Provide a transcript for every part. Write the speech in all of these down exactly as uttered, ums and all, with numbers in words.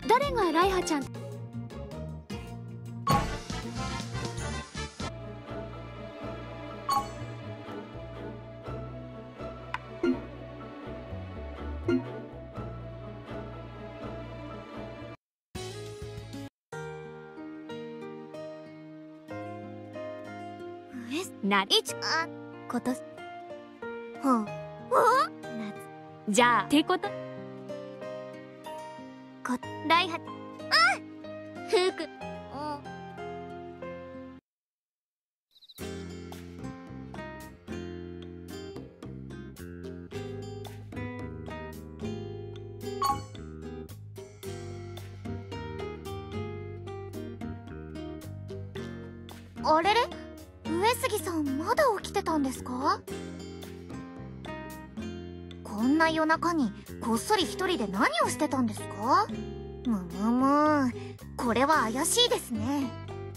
誰がライハちゃん？ なりちあことはあじゃあってことこライハあふうくあれれ、上杉さんまだ起きてたんですか？こんな夜中にこっそり一人で何をしてたんですか？むむむ、これは怪しいですね。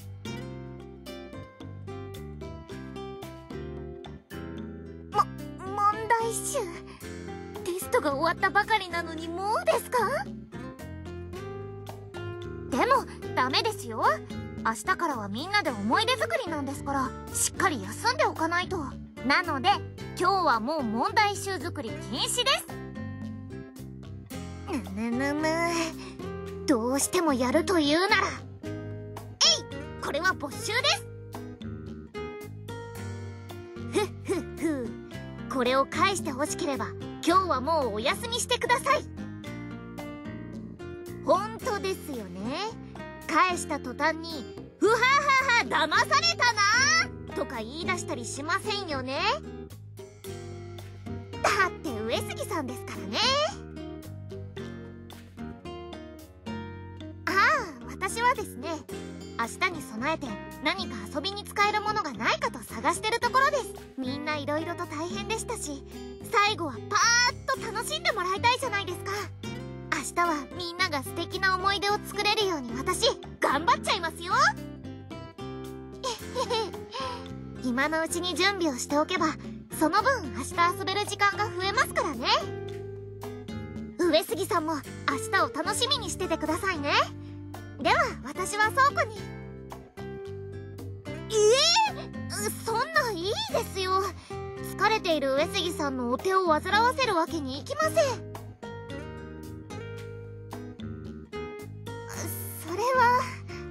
も問題集、テストが終わったばかりなのにもうですか？でもダメですよ。明日からはみんなで思い出作りなんですから、しっかり休んでおかないと。なので今日はもう問題集作り禁止です。ぬぬぬぬ、どうしてもやるというなら、えい、これは没収です。ふっふっふ、これを返してほしければ今日はもうお休みしてください。本当ですよね。返した途端に「ふははは騙されたな」とか言い出したりしませんよね。だって上杉さんですからね。ああ、私はですね、明日に備えて何か遊びに使えるものがないかと探してるところです。みんないろいろと大変でしたし、最後はパーッと楽しんでもらいたいじゃないですか。明日はみんなが素敵な思い出を作れるように私頑張っちゃいますよ。今のうちに準備をしておけばその分明日遊べる時間が増えますからね。上杉さんも明日を楽しみにしててくださいね。では私は倉庫に。ええー、そんないいですよ。疲れている上杉さんのお手を煩わせるわけにいきません。それは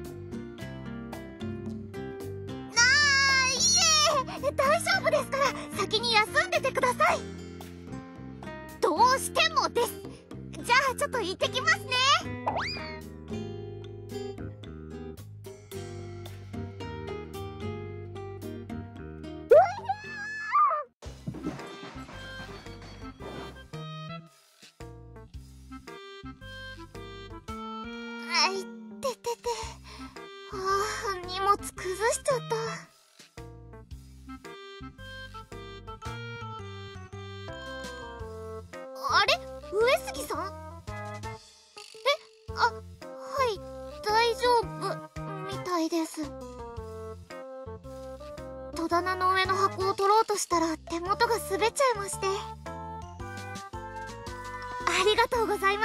なあ、いえ、大丈夫ですから先に休んでてください。どうしてもです。じゃあちょっと行ってきますね。あいっててて、ああ、荷物崩しちゃった。あれ、上杉さん？え、あ、はい、大丈夫みたいです。戸棚の上の箱を取ろうとしたら手元が滑っちゃいまして。ありがとうございます。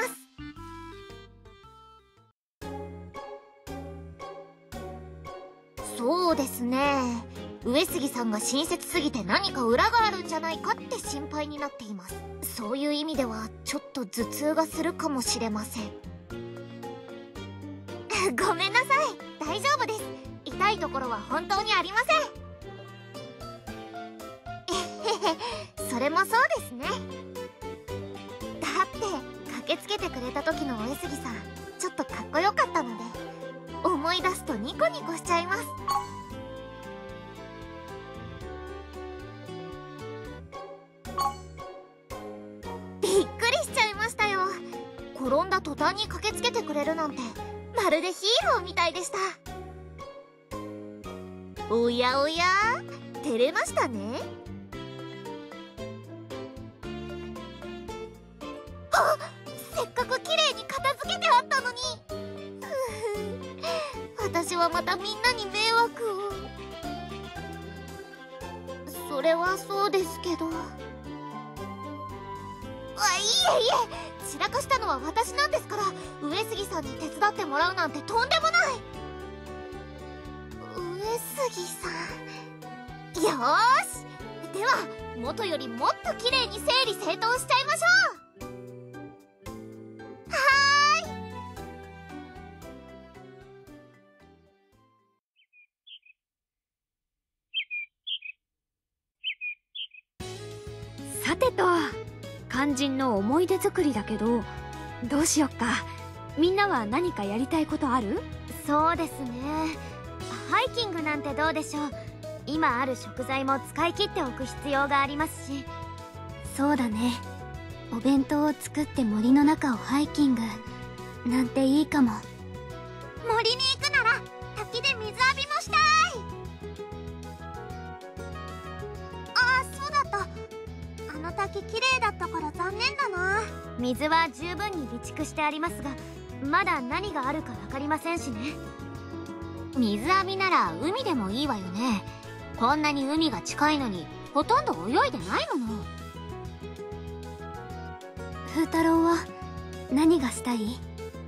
そうですね、上杉さんが親切すぎて何か裏があるんじゃないかって心配になっています。そういう意味ではちょっと頭痛がするかもしれません。ごめんなさい、大丈夫です。痛いところは本当にありません。えへへ、それもそうですね。だって駆けつけてくれた時の上杉さんちょっとかっこよかったので、思い出すとニコニコしちゃいます。びっくりしちゃいましたよ。転んだ途端に駆けつけてくれるなんてまるでヒーローみたいでした。おやおや、照れましたね。あ、せっかく綺麗に片付けてあったのに。私はまたみんなに迷惑を。それはそうですけど。あ、いえいえ、 散らかしたのは私なんですから、上杉さんに手伝ってもらうなんてとんでもない。上杉さん、よーし、では元よりもっと綺麗に整理整頓しちゃいましょう。はーい。 さてと、肝心の思い出作りだけど、どうしよっか。みんなは何かやりたいことある？ そうですね、ハイキングなんてどうでしょう。今ある食材も使い切っておく必要がありますし。 そうだね。お弁当を作って森の中をハイキングなんていいかも。 森に行くなら滝で水浴びもしたい。ああ、そうだった。あの滝綺麗だったから残念だな。水は十分に備蓄してありますが、まだ何があるか分かりませんしね。水浴びなら海でもいいわよね。こんなに海が近いのにほとんど泳いでないもの。 風太郎は何がしたい？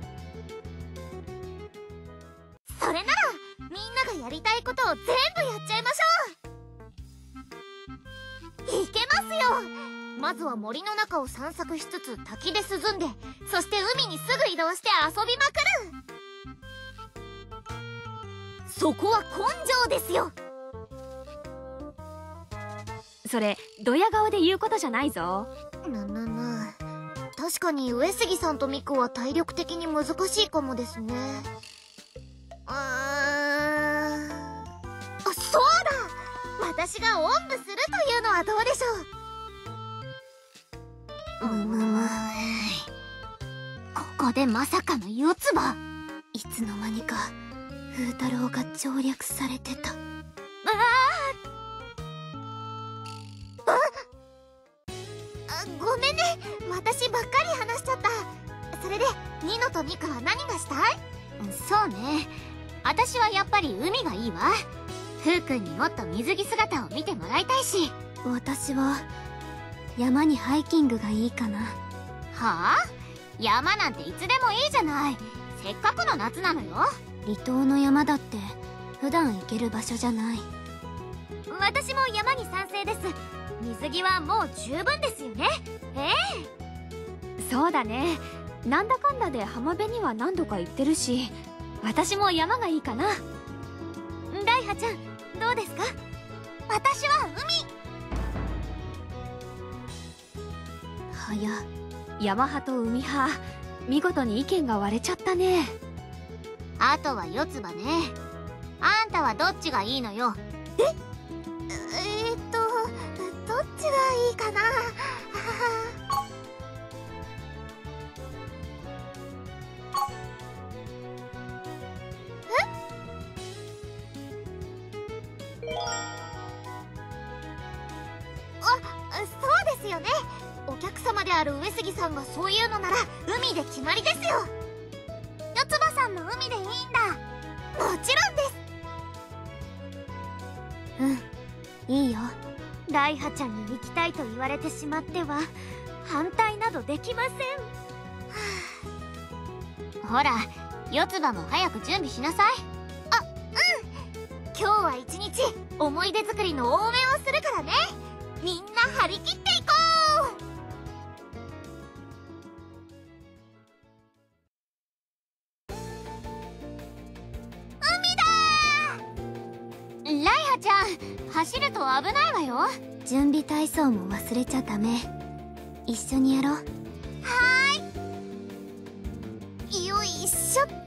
それならみんながやりたいことを全部やっちゃいましょう。いけますよ。まずは森の中を散策しつつ滝で涼んで、そして海にすぐ移動して遊びまくる。そこは根性ですよ。 それドヤ顔で言うことじゃないぞ。 ななな、確かに上杉さんとミクは体力的に難しいかもですね。うーん、あ、そうだ、私がおんぶするというのはどうでしょう。うむむ、ここでまさかの四つ葉。 いつの間にか風太郎が省略されてた。 ああ、ごめんね、私ばっかり話しちゃった。それでニノとミクは何がしたい？そうね、私はやっぱり海がいいわ。フー君にもっと水着姿を見てもらいたいし。 私は山にハイキングがいいかな。 はあ？山なんていつでもいいじゃない。せっかくの夏なのよ。 離島の山だって普段行ける場所じゃない。 私も山に賛成です。水着はもう十分ですよね。ええ、そうだね。なんだかんだで浜辺には何度か行ってるし、私も山がいいかな。 ライハちゃん、どうですか？私ははや、 山派と海派、見事に意見が割れちゃったね。 あとは四つ葉ね。あんたはどっちがいいのよ。ええー、っとどっちがいいかな。あ、そうですよね。お客様である上杉さんがそういうのなら海で決まりですよ。四つ葉さんも海でいいんだ。もちろんです。 うん、いいよ。 ライハちゃんに行きたいと言われてしまっては反対などできません。ほら、四つ葉も早く準備しなさい。あ、うん。今日は一日思い出作りの応援をするからね。みんな張り切っていこう。ライハちゃん、走ると危ないわよ。 準備体操も忘れちゃダメ。一緒にやろう。はーい。よいしょっと。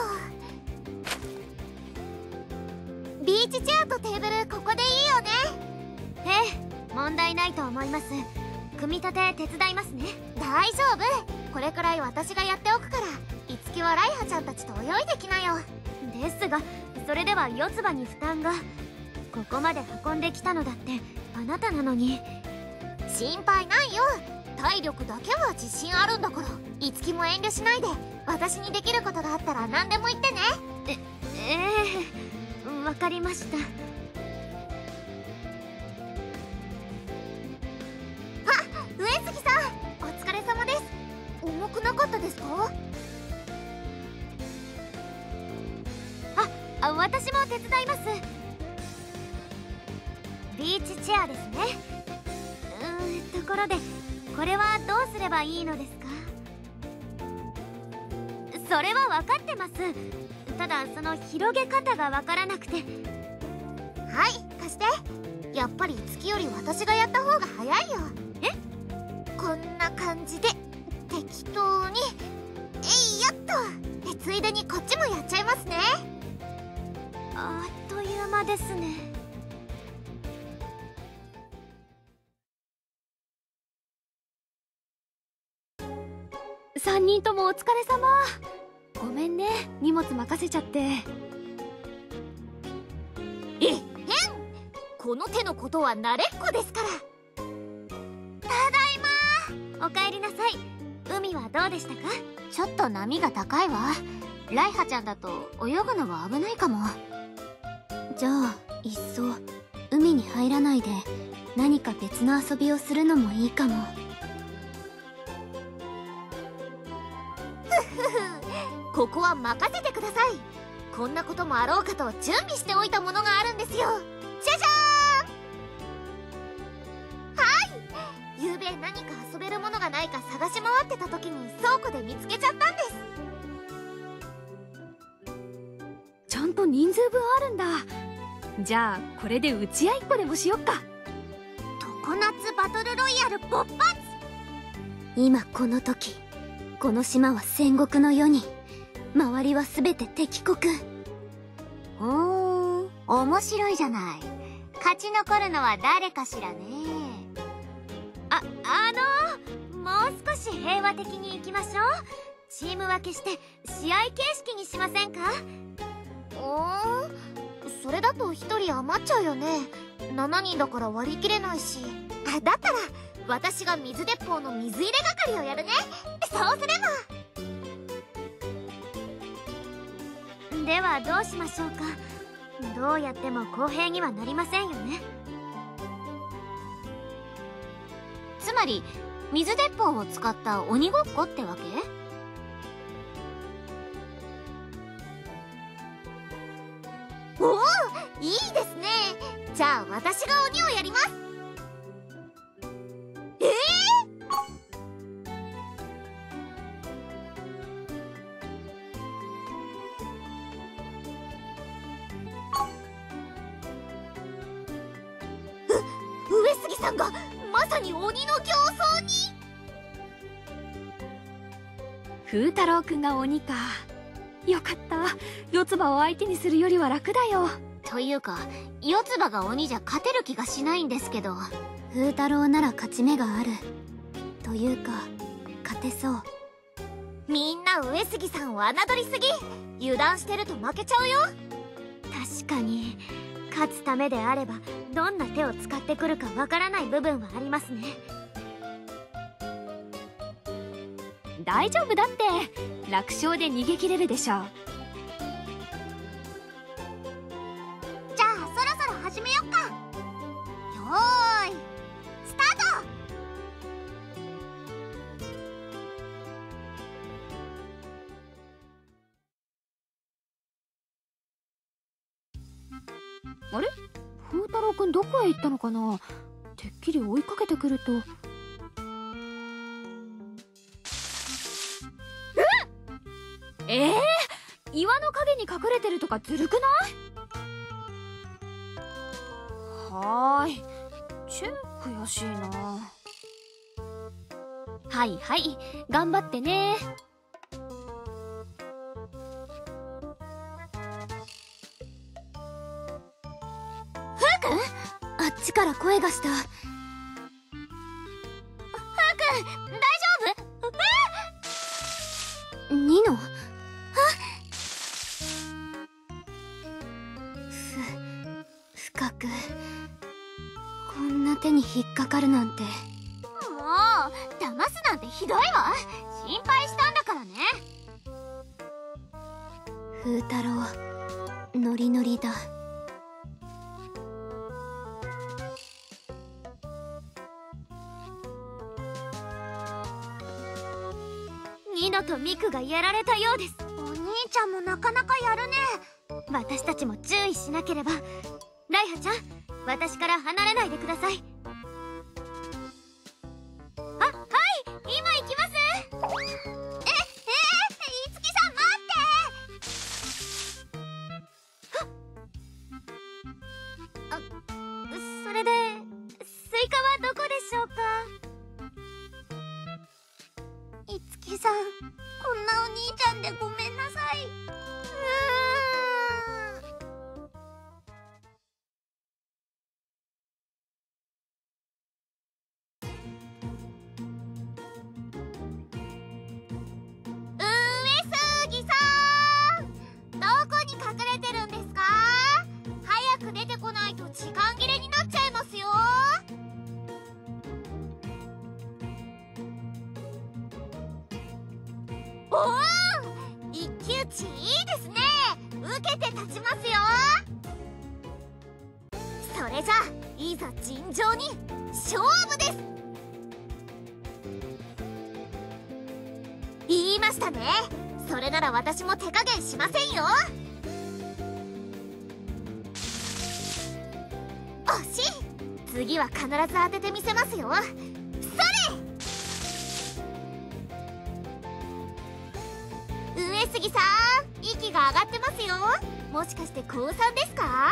ビーチチェアとテーブルここでいいよね。ええ、問題ないと思います。組み立て手伝いますね。大丈夫、これくらい私がやっておくから、いつきはライハちゃんたちと泳いできなよ。ですがそれでは四つ葉に負担が。ここまで運んできたのだってあなたなのに。心配ないよ、体力だけは自信あるんだから。いつきも遠慮しないで、私にできることがあったら何でも言ってね。え、ええ、わかりました。あ、上杉さん、お疲れ様です。重ですか？ あ、あ、私も手伝います。 ビーチチェアですね。 うーん、ところでこれはどうすればいいのですか？それは分かってます。ただその広げ方が分からなくて。 はい、貸して。やっぱり月より私がやった方が早いよ。 え？ こんな感じで適当にえいよっと。でついでにこっちもやっちゃいますね。 あっという間ですね。さんにんともお疲れ様。ごめんね、荷物任せちゃって。 えへん、この手のことは慣れっこですから。 ただいま。おかえりなさい。海はどうでしたか？ ちょっと波が高いわ。ライハちゃんだと泳ぐのは危ないかも。 じゃあいっそ海に入らないで何か別の遊びをするのもいいかも。 ここは任せてください。こんなこともあろうかと準備しておいたものがあるんですよ。じゃじゃーん。はい、ゆうべ何か遊べるものがないか探し回ってた時に倉庫で見つけちゃったんです。 ちゃんと人数分あるんだ。じゃあこれで打ち合いっこでもしよっか。 常夏バトルロイヤル勃発。 今この時、この島は戦国の世に、周りは全て敵国。 うーん、面白いじゃない。勝ち残るのは誰かしらね。 あ、あのー、もう少し平和的にいきましょう。チーム分けして試合形式にしませんか？ おー、それだとひとり余っちゃうよね。しちにんだから割り切れないし。あ、だったら私が水鉄砲の水入れ係をやるね。そうすれば。 ではどうしましょうか。どうやっても公平にはなりませんよね。 つまり水鉄砲を使った鬼ごっこってわけ？おお、いいですね。じゃあ私が鬼をやります。ええー、上杉さんがまさに鬼の形相に。 風太郎くんが鬼か。よかった。四つ葉を相手にするよりは楽だよ。 というか四つ葉が鬼じゃ勝てる気がしないんですけど。 風太郎なら勝ち目がある。というか勝てそう。 みんな上杉さんを侮りすぎ。油断してると負けちゃうよ。 確かに勝つためであればどんな手を使ってくるかわからない部分はありますね。大丈夫だって。楽勝で逃げ切れるでしょう。 じゃあそろそろ始めよっか。よーいスタート。あれ、風太郎くんどこへ行ったのかな。てっきり追いかけてくると。ええー、岩の陰に隠れてるとかずるくない？はーい、チェッ悔しいな。はいはい、頑張ってね。 あっちから声がした。 ふうくん大丈夫？ ニノ？ふ深くこんな手に引っかかるなんて。 もう騙すなんてひどいわ。心配したんだからね。 風太郎ノリノリだ。 ニノ、 ノとミクがやられたようです。 お兄ちゃんもなかなかやるね。 私たちも注意しなければ。ライハちゃん、私から離れないでください。あ、はい、今行きます。 え、えー、いつきさん待って。 あ、それでスイカはどこでしょうか。 いつきさん、こんなお兄ちゃんでごめんなさい。うーん。上杉さん、どこに隠れてるんですか？早く出てこないと時間切れになっちゃいますよ。おお、一騎打ちいいですね。受けて立ちますよ。それじゃあいざ尋常に勝負です。言いましたね。それなら私も手加減しませんよ。惜しい。次は必ず当ててみせますよ。それ！上杉さん、息が上がってますよ。もしかして高さんですか？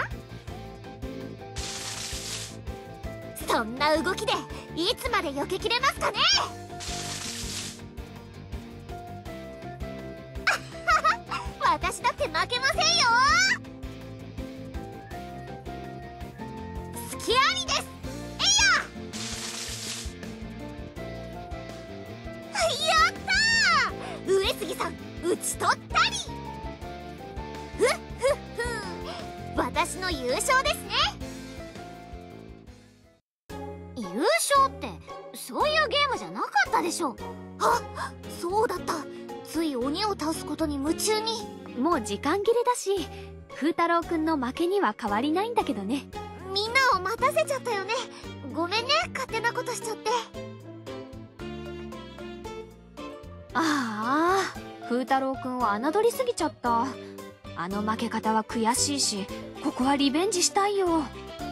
そんな動きでいつまで避けきれますかね。私だって負けませんよ。隙ありです。えいや、やったー。上杉さん、打ち取ったり。ふっふっふ、私の優勝ですね。 優勝ってそういうゲームじゃなかったでしょ。 あ、そうだった。つい鬼を倒すことに夢中に。 もう時間切れだし、風太郎くんの負けには変わりないんだけどね。 みんなを待たせちゃったよね。ごめんね、勝手なことしちゃって。 ああ、風太郎くんを侮りすぎちゃった。あの負け方は悔しいし、ここはリベンジしたいよ。 うん、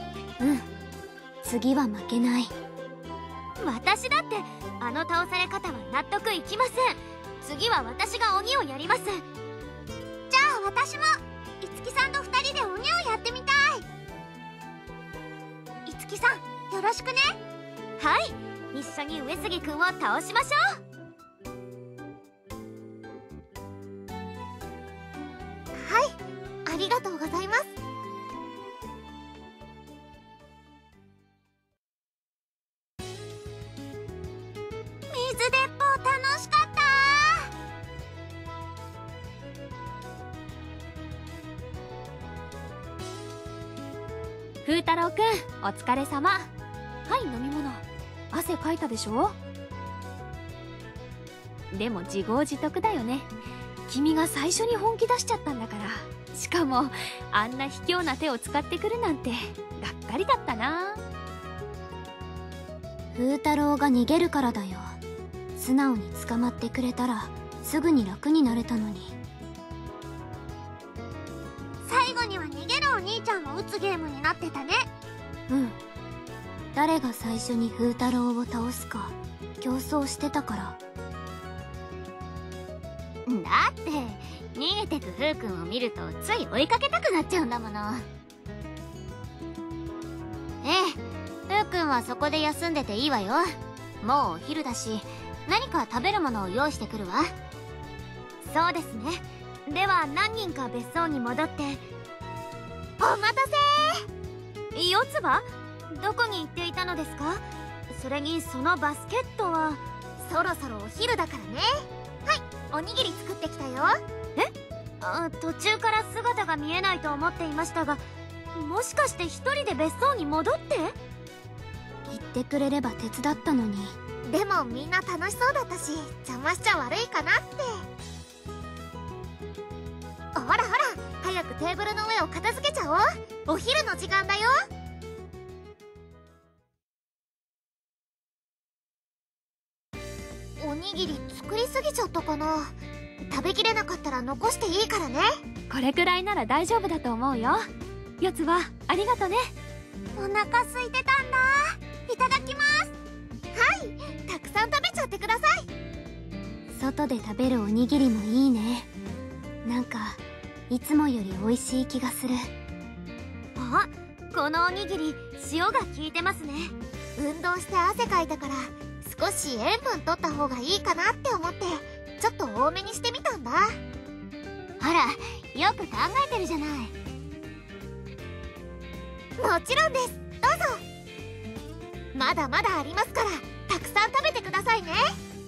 次は負けない。 私だってあの倒され方は納得いきません。次は私が鬼をやります。 じゃあ私もいつきさんとふたりで鬼をやってみたい。いつきさん、よろしくね。 はい、一緒に上杉くんを倒しましょう。 はい、ありがとうございます。水鉄砲楽しかった。 風太郎くん、お疲れ様。はい、飲み物。汗かいたでしょ。でも自業自得だよね。君が最初に本気出しちゃったんだから。しかもあんな卑怯な手を使ってくるなんてがっかりだったな。 風太郎が逃げるからだよ。素直に捕まってくれたらすぐに楽になれたのに。 最後には逃げるお兄ちゃんを撃つゲームになってたね。 うん、誰が最初に風太郎を倒すか競争してたから。 だって逃げてく風くんを見るとつい追いかけたくなっちゃうんだもの。ええ、風くんはそこで休んでていいわよ。もうお昼だし、何か食べるものを用意してくるわ。そうですね。では何人か別荘に戻って。 お待たせー。 四つ葉、どこに行っていたのですか？それにそのバスケットは。 そろそろお昼だからね。はい、おにぎり作ってきたよ。 え？あ、途中から姿が見えないと思っていましたが、もしかして一人で別荘に戻って？ 言ってくれれば手伝ったのに。 でもみんな楽しそうだったし、邪魔しちゃ悪いかなって。ほらほら、早くテーブルの上を片付けちゃおう。お昼の時間だよ。お兄にぎり作りすぎちゃったかな。食べきれなかったら残していいからね。 これくらいなら大丈夫だと思うよ。四つ葉ありがとね。 お腹空いてたんだ。いただきます。はい、たくさん食べちゃってください。 外で食べるおにぎりもいいね。なんかいつもより美味しい気がする。 あ、このおにぎり塩が効いてますね。 運動して汗かいたから少し塩分取った方がいいかなって思ってちょっと多めにしてみたんだ。 あら、よく考えてるじゃない。 もちろんです。どうぞ。まだまだありますからたくさん食べてくださいね。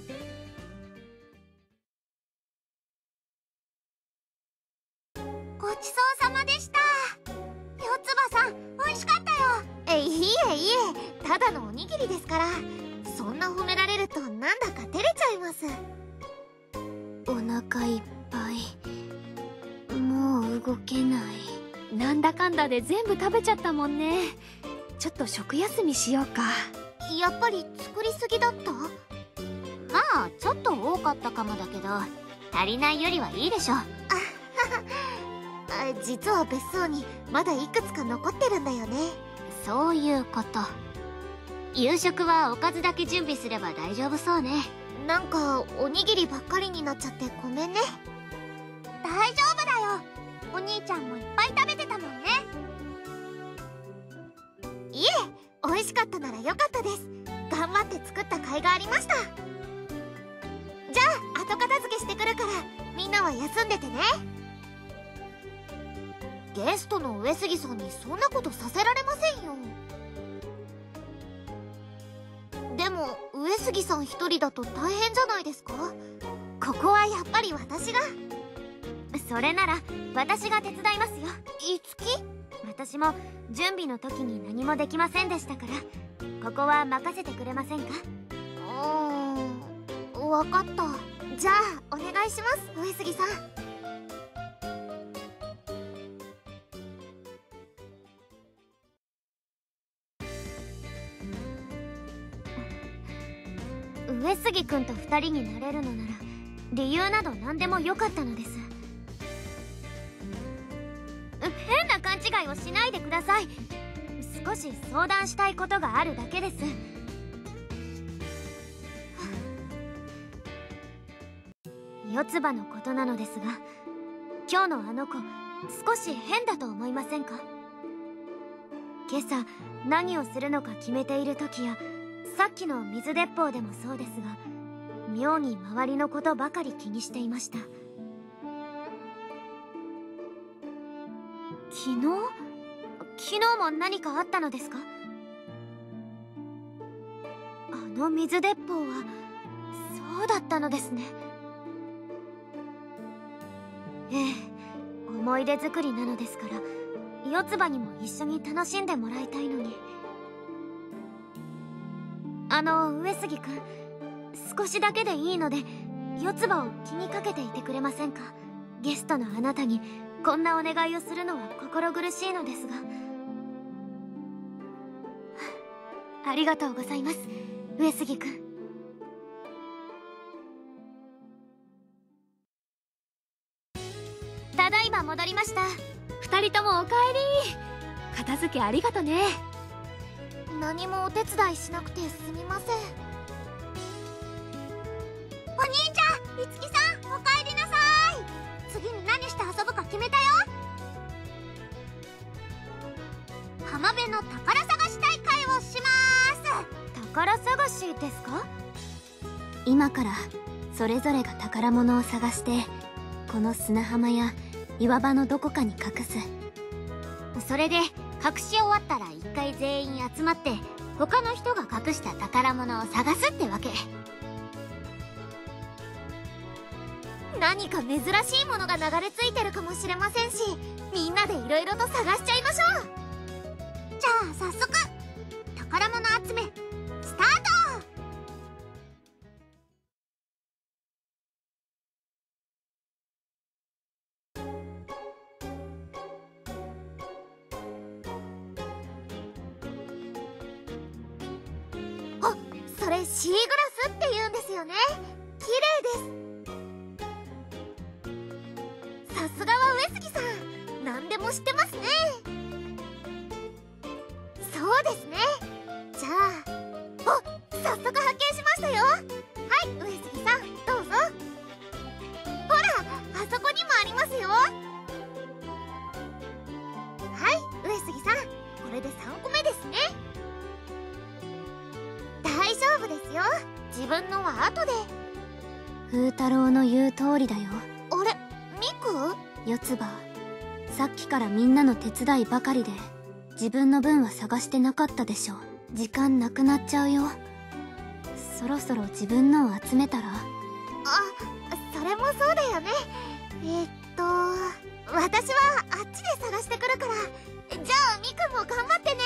ごちそうさまでした。四つ葉さん美味しかったよ。え、いいえいえ、ただのおにぎりですから。そんな褒められるとなんだか照れちゃいます。 お腹いっぱい。もう動けない。 なんだかんだで全部食べちゃったもんね。ちょっと食休みしようか。 やっぱり作りすぎだった？ ああ、ちょっと多かったかもだけど足りないよりはいいでしょ。 あ実は別荘にまだいくつか残ってるんだよね。 そういうこと。夕食はおかずだけ準備すれば大丈夫そうね。 なんかおにぎりばっかりになっちゃってごめんね。大丈夫だよ。お兄ちゃんもいっぱい食べてたもんね。いえ、美味しかったならよかったです。頑張って作った甲斐がありました。じゃあ後片付けしてくるからみんなは休んでてね。ゲストの上杉さんにそんなことさせられませんよ。でも上杉さん一人だと大変じゃないですか？ここはやっぱり私が。 それなら私が手伝いますよ。 いつき？ 私も準備の時に何もできませんでしたからここは任せてくれませんか？ うーん、分かった。じゃあお願いします上杉さん。 上杉君と二人になれるのなら理由など何でもよかったのです。変な勘違いをしないでください。少し相談したいことがあるだけです。四つ葉のことなのですが、今日のあの子少し変だと思いませんか？今朝何をするのか決めている時やさっきの水鉄砲でもそうですが、妙に周りのことばかり気にしていました。昨日？昨日も何かあったのですか？あの水鉄砲はそうだったのですね。ええ、思い出作りなのですから四つ葉にも一緒に楽しんでもらいたいのに。あの上杉君、少しだけでいいので四つ葉を気にかけていてくれませんか？ゲストのあなたにこんなお願いをするのは心苦しいのですが。ありがとうございます上杉君。ただいま戻りました。 二人ともおかえり。片付けありがとね。 何もお手伝いしなくてすみません。お兄ちゃん、いつきさん、おかえりなさい。次に何して遊ぶか決めたよ。浜辺の宝探し大会をしまーす。 宝探しですか？ 今からそれぞれが宝物を探してこの砂浜や岩場のどこかに隠す。 それで隠し終わったら一回全員集まって他の人が隠した宝物を探すってわけ。 何か珍しいものが流れ着いてるかもしれませんし、みんなでいろいろと探しちゃいましょう。じゃあ早速宝物集めスタート。あ、それシーグラスって言うんですよね。 麗です。さすがは上杉さん、何でも知ってますね。そうですね。じゃあ、あ、早速発見しましたよ。はい、上杉さん、どうぞ。ほら、あそこにもありますよ。はい、上杉さん、これでさんこめですね。大丈夫ですよ。自分のは後で。 風太郎の言う通りだよ。 あれ、ミク？ 四つ葉、さっきからみんなの手伝いばかりで自分の分は探してなかったでしょ。時間なくなっちゃうよ。そろそろ自分のを集めたら。 あ、それもそうだよね。えー、っと私はあっちで探してくるから、じゃあミクも頑張ってね。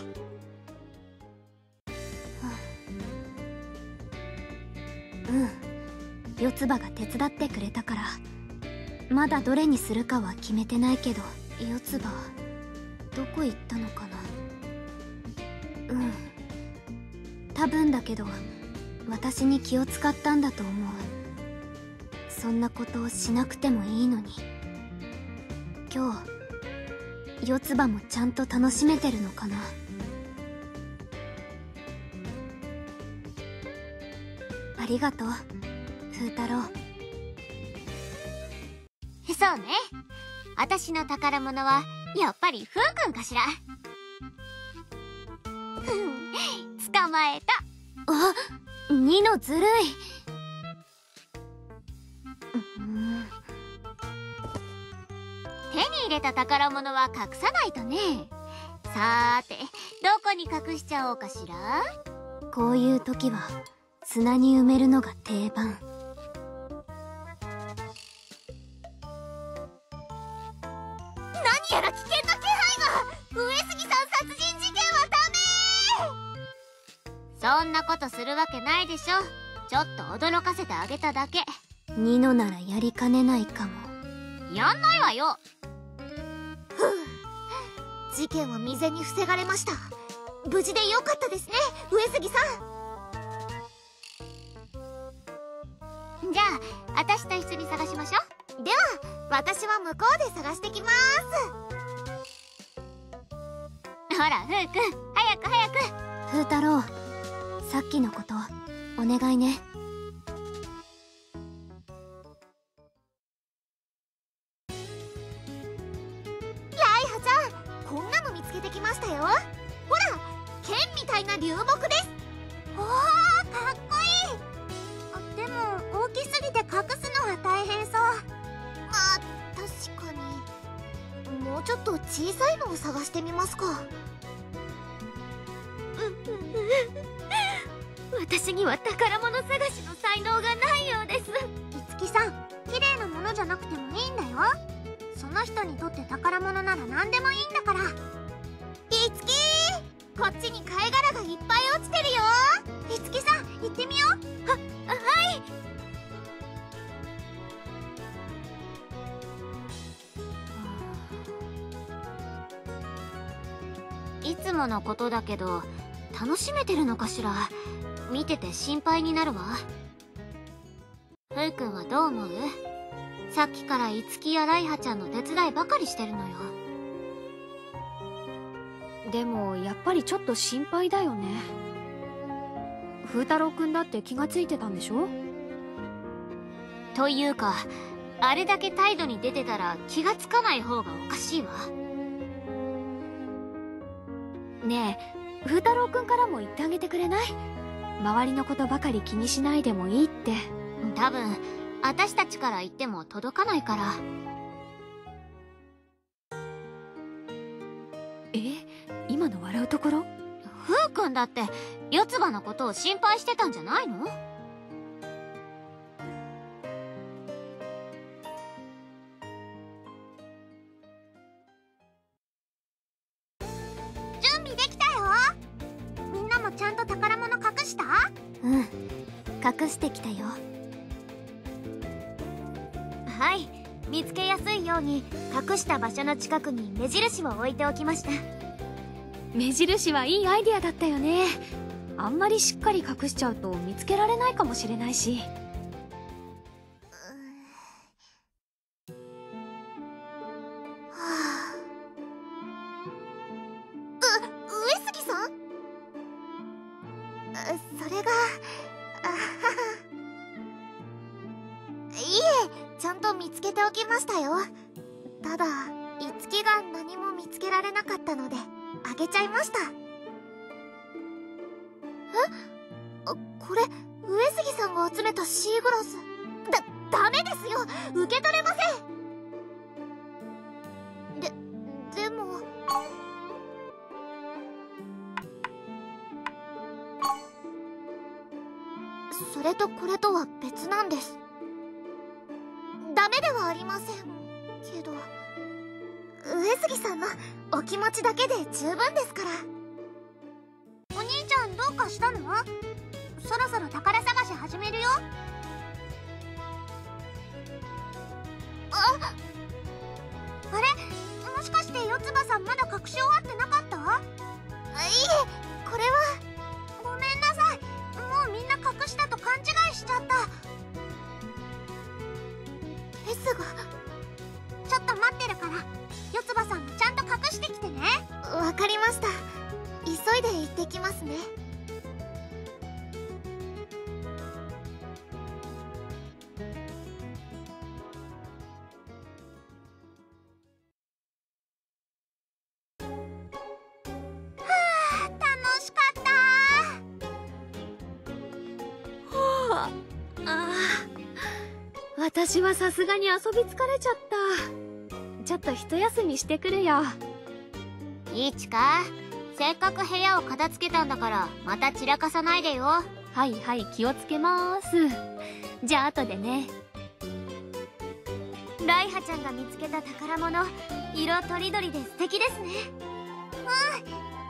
うん四つ葉が手伝ってくれたから、まだどれにするかは決めてないけど。四つ葉どこ行ったのかな。うん多分だけど私に気を使ったんだと思う。そんなことをしなくてもいいのに。今日四つ葉もちゃんと楽しめてるのかな。ありがとう風太郎。 そうね。私の宝物はやっぱりふうくんかしら。捕まえた。 あ、ニノずるい。うん手に入れた宝物は隠さないとね。さーて、どこに隠しちゃおうかしら。 こういう時は砂に埋めるのが定番。 何やら危険な気配が。上杉さん殺人事件はダメ。 そんなことするわけないでしょ。ちょっと驚かせてあげただけ。 ニノならやりかねないかも。 やんないわよ。 ふう、事件は未然に防がれました。無事でよかったですね、上杉さじゃあ私と一緒に探しましょん。では私は向こうで探してきます。 う。ほらふうくん、早く早く。 風太郎、さっきのことお願いね。 ライハちゃん、こんなの見つけてきましたよ。ほら、剣みたいな流木です。おー、かっこいい。あ、でも大きすぎて隠すのは大変そう。まあ確かに。もうちょっと小さいのを探してみますか。 私には宝物探しの才能がないようです。 いつきさん、綺麗なものじゃなくてもいいんだよ。その人にとって宝物なら何でもいいんだから。いつきー、こっちに貝殻がいっぱい落ちてるよ。いつきさん、行ってみよう。は、はいいつものことだけど楽しめてるのかしら。見てて心配になるわ。ふうくんはどう思う？さっきからいつきやライハちゃんの手伝いばかりしてるのよ。 でもやっぱりちょっと心配だよね。風太郎くんだって気がついてたんでしょ？ というか、あれだけ態度に出てたら気がつかない方がおかしいわ。 ねえ、風太郎くんからも言ってあげてくれない？周りのことばかり気にしないでもいいって。 多分私たちから言っても届かないから。 え、今の笑うところ？ ふうくんだって四つ葉のことを心配してたんじゃないの？ 準備できたよ。みんなもちゃんと宝物隠した？ うん、隠してきたよ。 はい、見つけやすいように隠した場所の近くに目印を置いておきました。 目印はいいアイデアだったよね。あんまりしっかり隠しちゃうと見つけられないかもしれないし。 それがあははいいえ、ちゃんと見つけておきましたよ。ただ樹が何も見つけられなかったのであげちゃいました。え、これ上杉さんが集めたシーグラスだ、ダメですよ、受け取れません。で、でもそれとこれとは別なんです。ダメではありませんけど、上杉さんのお気持ちだけで十分ですから。 お兄ちゃんどうかしたの？そろそろ宝探し始めるよ。 ああれ、もしかして四葉さんまだ隠し終わってなかった？ いえ、これはごめんなさい、もうみんな隠したと勘違いしちゃった。 ですが、 ちょっと待ってるから四葉さんもちゃんと隠してきてね。 わかりました。急いで行ってきますね。 私はさすがに遊び疲れちゃった。ちょっと一休みしてくるよ。 いいちか、せっかく部屋を片付けたんだからまた散らかさないでよ。 はいはい、気をつけます。じゃあ後でね。 ライハちゃんが見つけた宝物、色とりどりで素敵ですね。うん、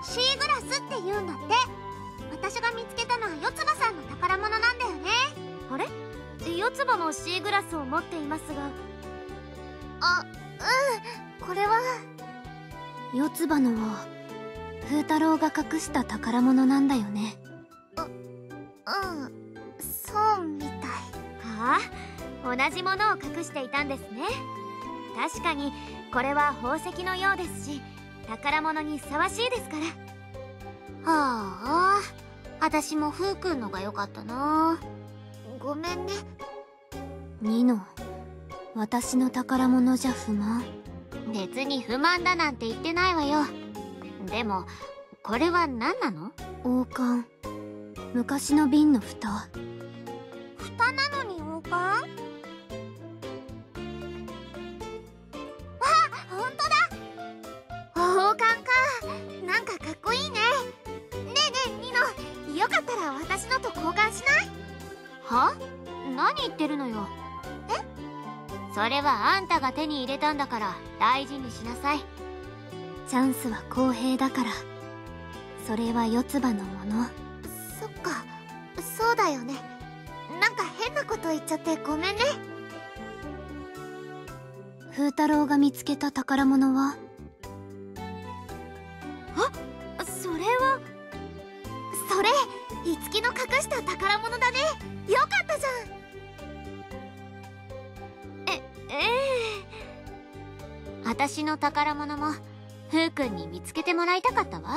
シーグラスって言うんだって。私が見つけたのは四葉さんの宝物なんだよね。 あれ、四葉もシーグラスを持っていますが。 あ、うん、これは四葉のは風太郎が隠した宝物なんだよね。 う、うん、そうみたい。 はあ、同じものを隠していたんですね。確かにこれは宝石のようですし、宝物にふさわしいですから。はあ、私もふうくんのが良かったな。 ごめんね。 ニノ、私の宝物じゃ不満？ 別に不満だなんて言ってないわよ。でもこれは何なの？ 王冠。昔の瓶の蓋。 蓋なのに王冠？わあ、ほんとだ！ 王冠か。なんかかっこいいね。ねえねえニノ、よかったら私のと交換しない？ は？何言ってるのよ。え？それはあんたが手に入れたんだから大事にしなさい。 チャンスは公平だから。それは四葉のもの。 そっか、そうだよね。なんか変なこと言っちゃってごめんね。 風太郎が見つけた宝物は？ あ、それはそれ樹の隠した宝物だね。よかったじゃん。 え、ええー、私の宝物もふうくんに見つけてもらいたかったわ。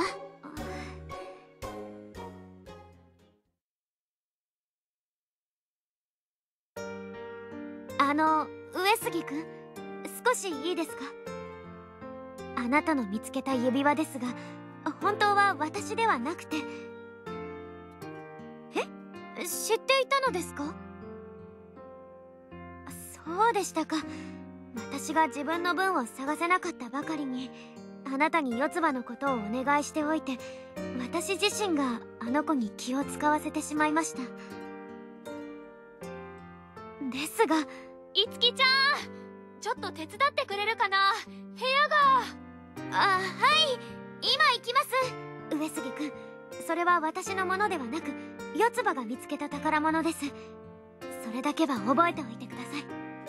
あの、上杉くん、少しいいですか？あなたの見つけた指輪ですが、本当は私ではなくて。え？知っていたのですか？そうでしたか。私が自分の分を探せなかったばかりに、あなたに四葉のことをお願いしておいて、私自身があの子に気を使わせてしまいました。ですが、いつきちゃん、ちょっと手伝ってくれるかな？部屋が。あ、はい、今行きます。上杉くん、それは私のものではなく、四葉が見つけた宝物です。それだけは覚えておいてください。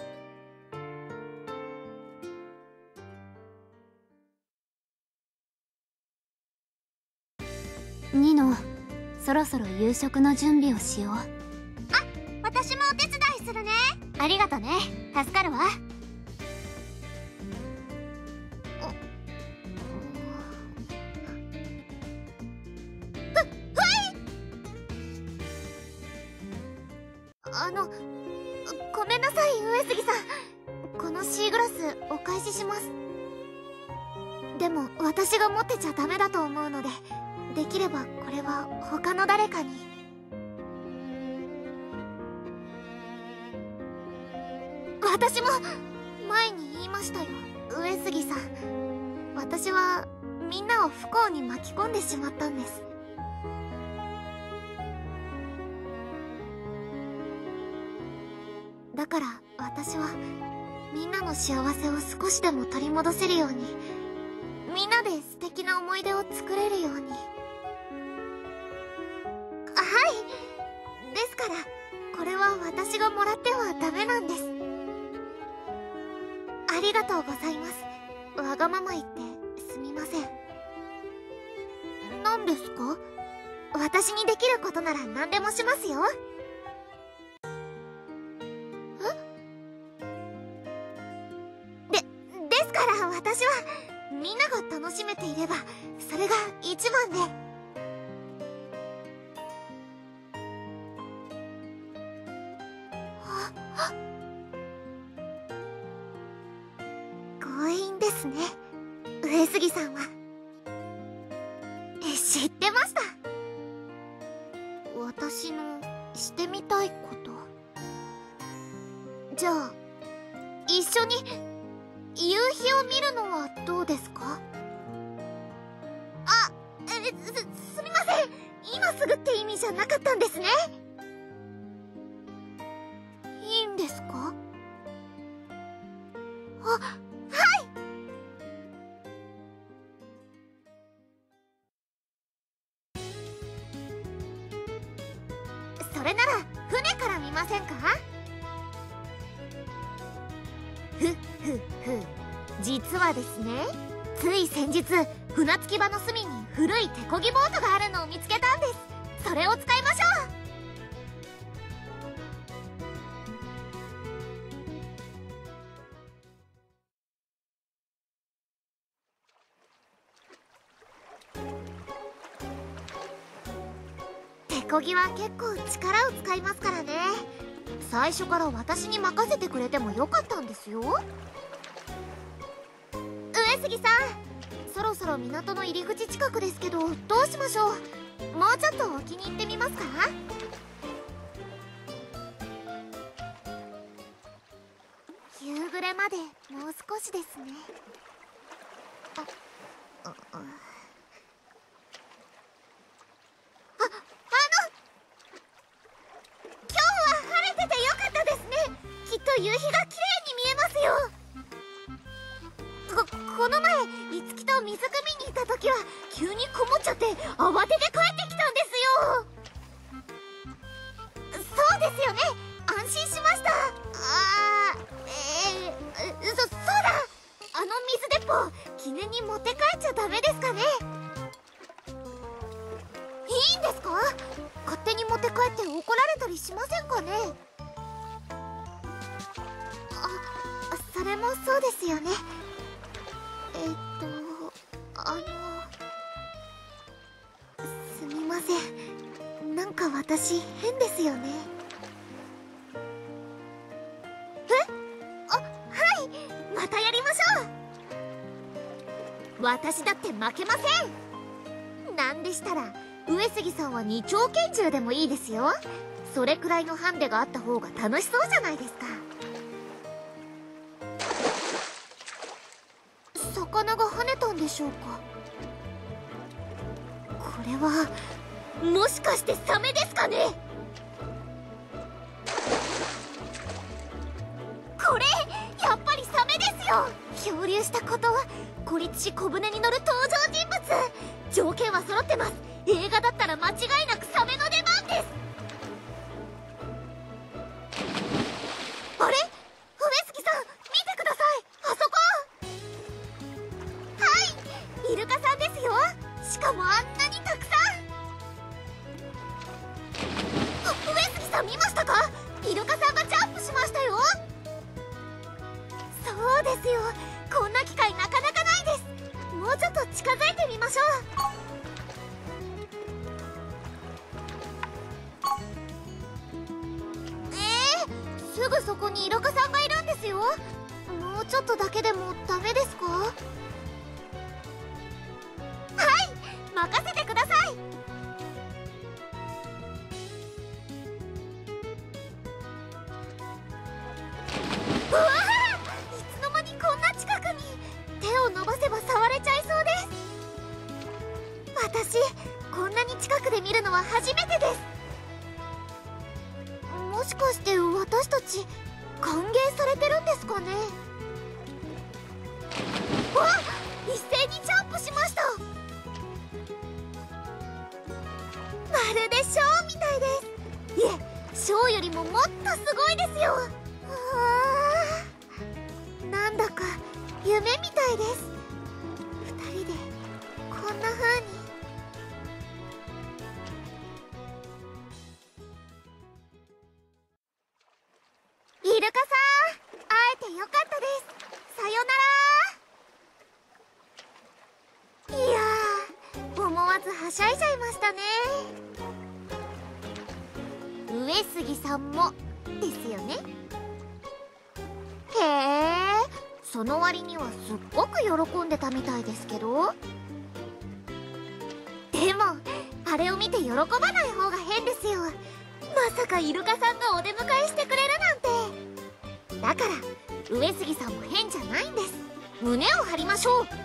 ニノ、そろそろ夕食の準備をしよう。あ、 私もお手伝いするね。ありがとね、助かるわ。 あのごめんなさい上杉さん、このシーグラスお返しします。でも私が持ってちゃダメだと思うので、できればこれは他の誰かに。私も前に言いましたよ上杉さん、私はみんなを不幸に巻き込んでしまったんです。だから私はみんなの幸せを少しでも取り戻せるように、みんなで素敵な思い出を作れるように。はい、ですからこれは私がもらってはダメなんです。ありがとうございます。わがまま言ってすみません。何ですか？私にできることなら何でもしますよ。で、ですから私はみんなが楽しめていればそれが一番で。強引ですね上杉さんは。え、知ってました。私のしてみたいこと。じゃあ一緒に夕日を見るのはどうですか？あ、え、す、すみません、今すぐって意味じゃなかったんですね。いいんですか？あ、はい。それなら船から見ませんか？ふっふっふ、実はですね、つい先日船着き場の隅に古い手漕ぎボートがあるのを見つけたんです。それを使いましょう。手漕ぎは結構力を使いますからね。最初から私に任せてくれてもよかったんですよ。上杉さん、そろそろ港の入り口近くですけど、どうしましょう？もうちょっと沖に行ってみますか？夕暮れまでもう少しですね。あ、あ、あ夕日が綺麗に見えますよ。こ、この前いつきと水汲みに行った時は急にこもっちゃって慌てて帰ってきたんですよ。そうですよね、安心しました。あー、えー、そ、そうだ、あの水鉄砲記念に持って帰っちゃダメですかね？いいんですか？勝手に持って帰って怒られたりしませんかね？それもそうですよね。えっとあのすみません、なんか私変ですよね。え？あ、はい、またやりましょう。私だって負けません。なんでしたら上杉さんは二丁拳銃でもいいですよ。それくらいのハンデがあった方が楽しそうじゃないですか。魚が跳ねたんでしょうか？これはもしかしてサメですかね？これやっぱりサメですよ。漂流したことは孤立し小舟に乗る登場人物。条件は揃ってます。映画だったら間違いなくサメの出番です。あれ？上杉さん見てください、あそこ。イルカさんですよ。しかもあんなにたくさん。上杉さん見ましたか？イルカさんがジャンプしましたよ。そうですよ、こんな機会なかなかないです。もうちょっと近づいてみましょう。えすぐそこにイルカさんがいるんですよ。もうちょっとだけでもダメですか？はい、任せてください。うわー、いつの間にこんな近くに。手を伸ばせば触れちゃいそうです。私こんなに近くで見るのは初めてです。もしかして私たち歓迎されてるんですかね。わっ、一斉にジャンプしました。まるでショーみたいです。いえ、ショーよりももっとすごいですよ。あー、なんだか夢みたいです。二人でこんな風に。イルカさん、会えてよかったです。さよなら。いやー、思わずはしゃいじゃいましたね。上杉さんもですよね。へえ、その割にはすっごく喜んでたみたいですけど。でもあれを見て喜ばない方が変ですよ。まさかイルカさんがお出迎えしてくれるなんて。だから上杉さんも変じゃないんです。胸を張りましょう。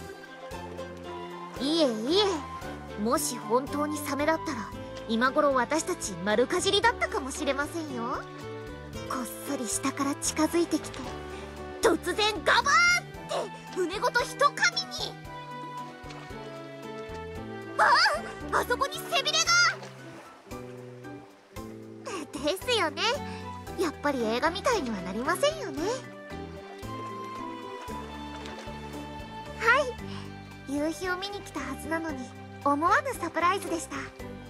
いえいえ、もし本当にサメだったら今頃私たち丸かじりだったかもしれませんよ。こっそり下から近づいてきて突然ガバーって船ごと一噛みに。ああ、あそこに背びれが。ですよね、やっぱり映画みたいにはなりませんよね。はい、夕日を見に来たはずなのに思わぬサプライズでした。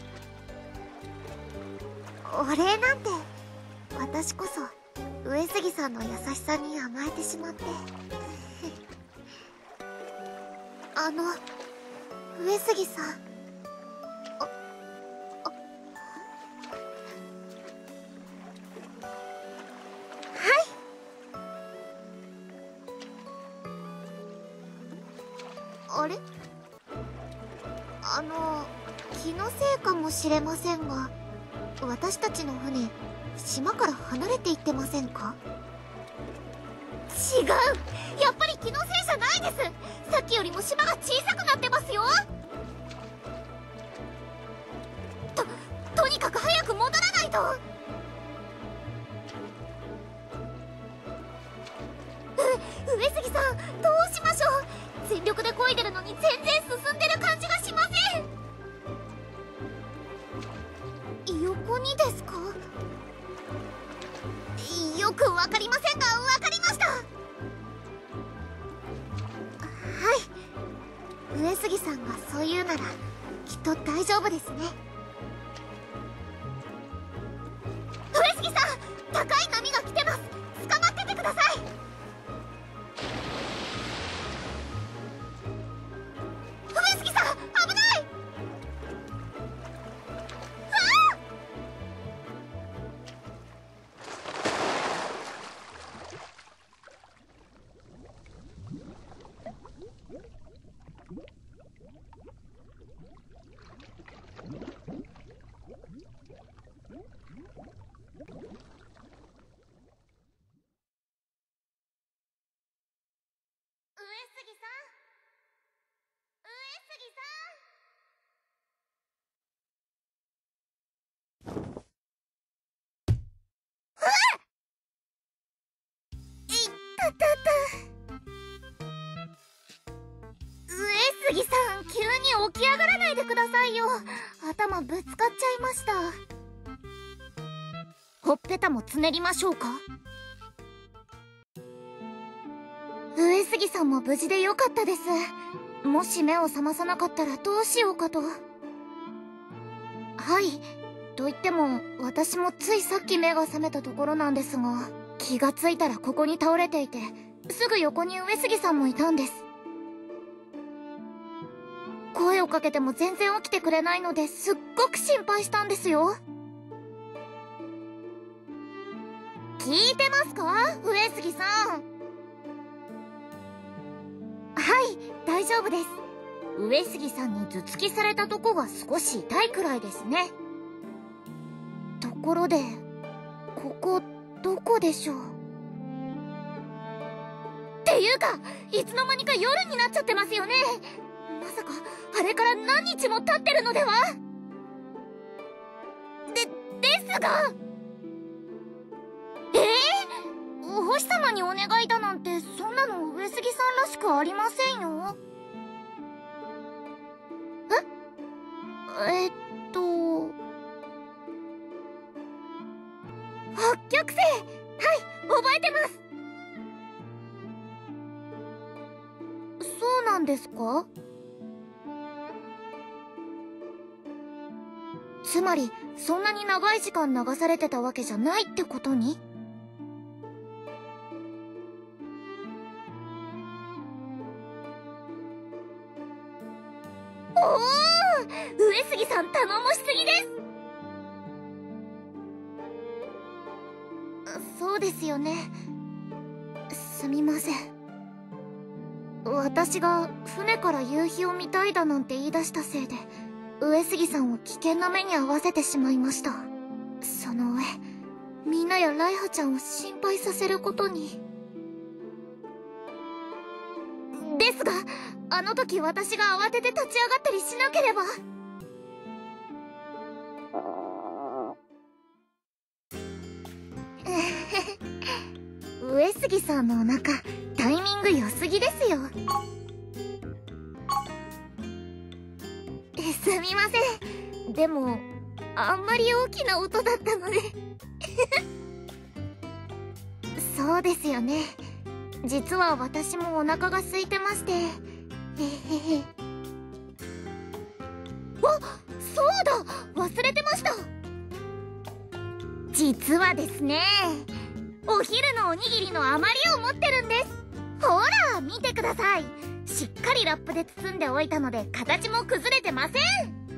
お礼なんて、私こそ上杉さんの優しさに甘えてしまってあの上杉さん、あれ？あの、気のせいかもしれませんが、私たちの船、島から離れていってませんか？違う！やっぱり気のせいじゃないです。さっきよりも島が小さくなってますよ。と、とにかく早く戻らないと。う、上杉さん、どうしましょう。全力で漕いでるのに全然進んでる感じがしません。横にですか？よくわかりませんが、わかりました。はい、上杉さんがそう言うならきっと大丈夫ですね。上杉さん、高い波が来てます。捕まっててください。上杉さん、急に起き上がらないでくださいよ。頭ぶつかっちゃいました。ほっぺたもつねりましょうか。上杉さんも無事でよかったです。もし目を覚まさなかったらどうしようかと。はい、と言っても私もついさっき目が覚めたところなんですが、気がついたらここに倒れていて、すぐ横に上杉さんもいたんです。声をかけても全然起きてくれないので、すっごく心配したんですよ。き聞いてますか、上杉さん。はい、大丈夫です。上杉さんに頭突きされたとこが少し痛いくらいですね。ところでここどこでしょう。っていうか、いつの間にか夜になっちゃってますよね。まさかあれから何日も経ってるのでは。でですが、えー、お星様にお願いだなんて、そんなの上杉さんらしくありませんよ。ええっと北極星、はい、覚えてます。そうなんですか。つまりそんなに長い時間流されてたわけじゃないってことに。おお、上杉さん頼もしすぎです。そうですよね。すみません。私が船から夕日を見たいだなんて言い出したせいで、上杉さんを危険な目に遭わせてしまいました。その上、みんなやライハちゃんを心配させることに。ですが、あの時私が慌てて立ち上がったりしなければ。上杉さんのお腹、タイミング良すぎですよ。すみません。でもあんまり大きな音だったのでそうですよね。実は私もお腹が空いてまして。へへへ。あ、そうだ、忘れてました。実はですね、お昼のおにぎりの余りを持ってるんです。ほら見てください。しっかりラップで包んでおいたので形も崩れてません。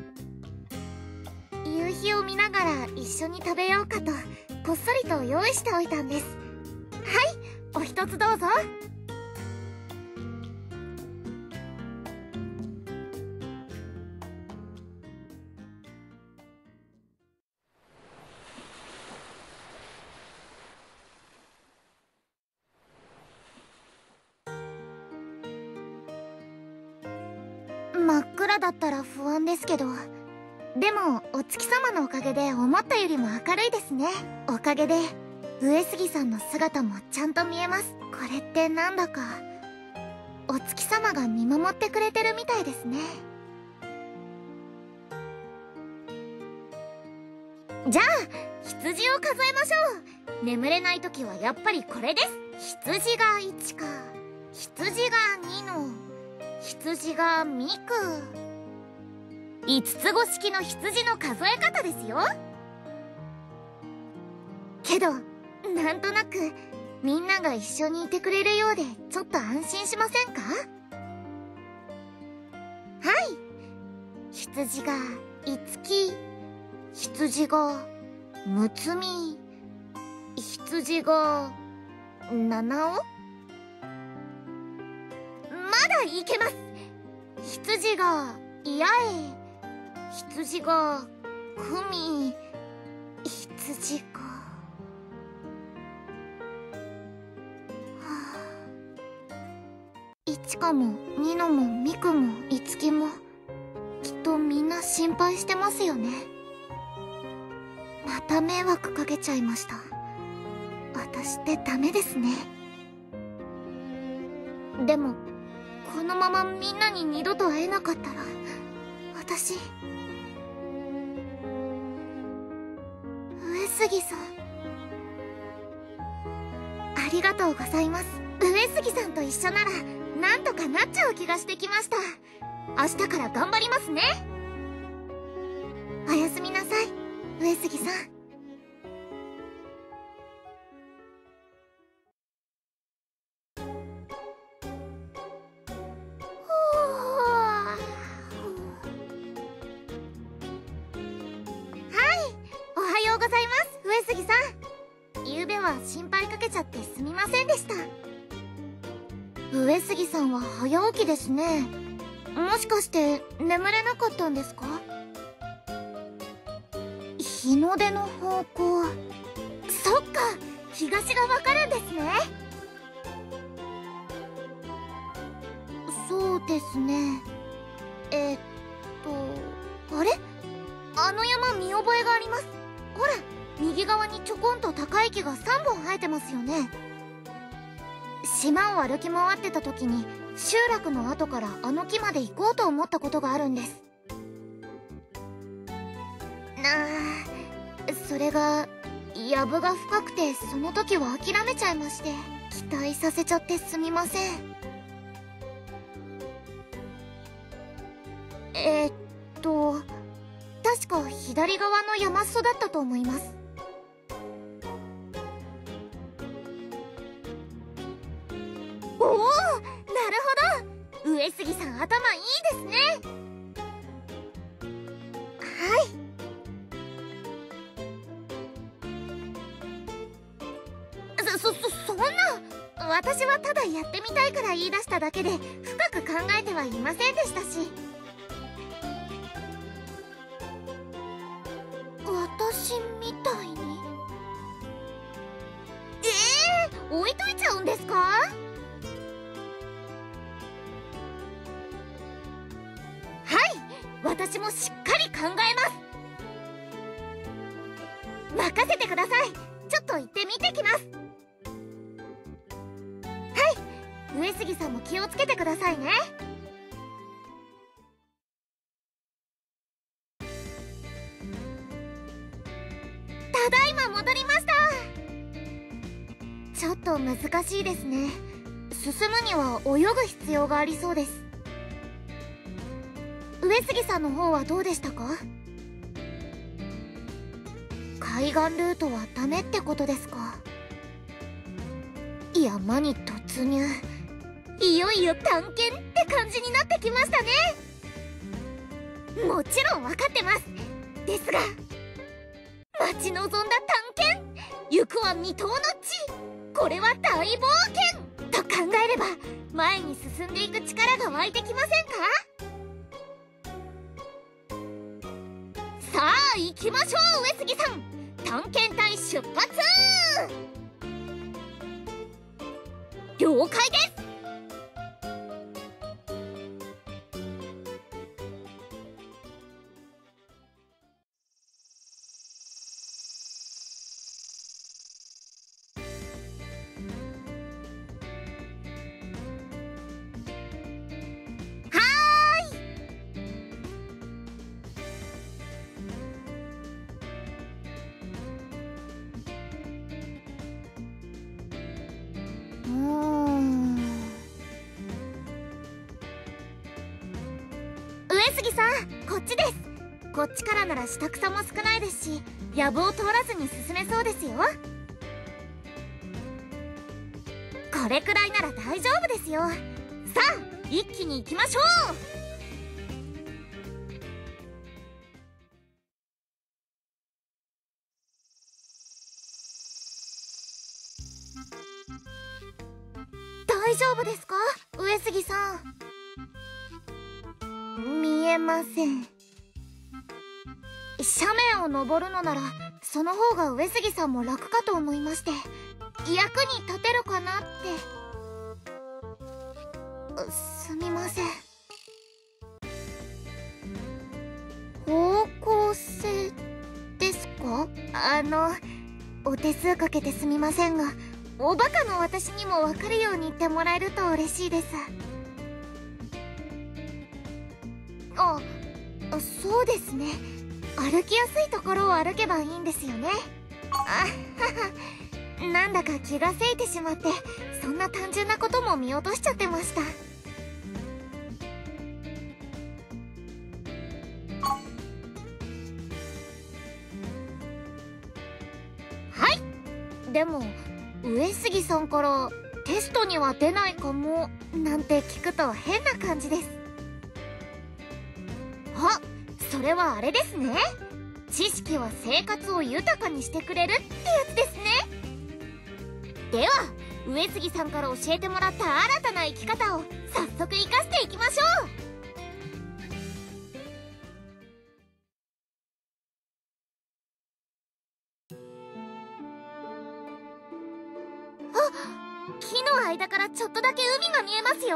夕日を見ながら一緒に食べようかとこっそりと用意しておいたんです。はい、お一つどうぞ。真っ暗だったら不安ですけど、でもお月様のおかげで思ったよりも明るいですね。おかげで上杉さんの姿もちゃんと見えます。これってなんだかお月様が見守ってくれてるみたいですね。じゃあ羊を数えましょう。眠れない時はやっぱりこれです。羊がいちか、羊がにの、羊がミク。五つ子式の羊の数え方ですよ。けどなんとなくみんなが一緒にいてくれるようでちょっと安心しませんか？はい、羊がいつき、羊がむつみ、羊がななお。まだいけます。羊がいやえ、羊がくみ、羊がいちかもにのもみくもいつきもきっとみんな心配してますよね。また迷惑かけちゃいました。私ってダメですね。でもこのままみんなに二度と会えなかったら私、上杉さん、ありがとうございます。上杉さんと一緒ならなんとかなっちゃう気がしてきました。明日から頑張りますね。おやすみなさい、上杉さん。 は心配かけちゃってすみませんでした。上杉さんは早起きですね。もしかして眠れなかったんですか？日の出の方向、そっか、東がわかるんですね。そうですね。えー、っとあれ、あの山見覚えがあります。ほら、右側にちょこんと高い木がさんぼん生えてますよね。島を歩き回ってた時に集落の後からあの木まで行こうと思ったことがあるんです。なあ、それが藪が深くてその時は諦めちゃいまして、期待させちゃってすみません。えー、っと確か左側の山裾だったと思います。おお、なるほど、上杉さん頭いいですね。はい、そ、そ、そんな、私はただやってみたいから言い出しただけで深く考えてはいませんでしたし。私みたいに？ええー、置いといちゃうんですか？はい、私もしっかり考えます。任せてください。ちょっと行ってみてきます。はい、上杉さんも気をつけてくださいね。ただいま戻りました。ちょっと難しいですね。進むには泳ぐ必要がありそうです。上杉さんの方はどうでしたか？海岸ルートはダメってことですか？山に突入、いよいよ探検って感じになってきましたね。もちろん分かってます。ですが待ち望んだ探検、行くは未踏の地、これは大冒険と考えれば前に進んでいく力が湧いてきませんか？さあ行きましょう、上杉さん。探検隊出発。了解です。上杉さん、こっちです。こっちからなら下草も少ないですし、藪を通らずに進めそうですよ。これくらいなら大丈夫ですよ。さあ一気に行きましょう。大丈夫ですか、上杉さん。見えません。斜面を登るのならその方が上杉さんも楽かと思いまして、役に立てるかなって。すみません。方向性ですか？あのお手数かけてすみませんが、おバカの私にも分かるように言ってもらえると嬉しいです。あ、そうですね。歩きやすいところを歩けばいいんですよね。あはは、なんだか気がせいてしまって、そんな単純なことも見落としちゃってました。はい。でも上杉さんからテストには出ないかもなんて聞くと変な感じです。あ、それはあれですね。知識は生活を豊かにしてくれるってやつですね。 では上杉さんから教えてもらった新たな生き方を早速生かしていきましょう。あ、木の間からちょっとだけ海が見えますよ。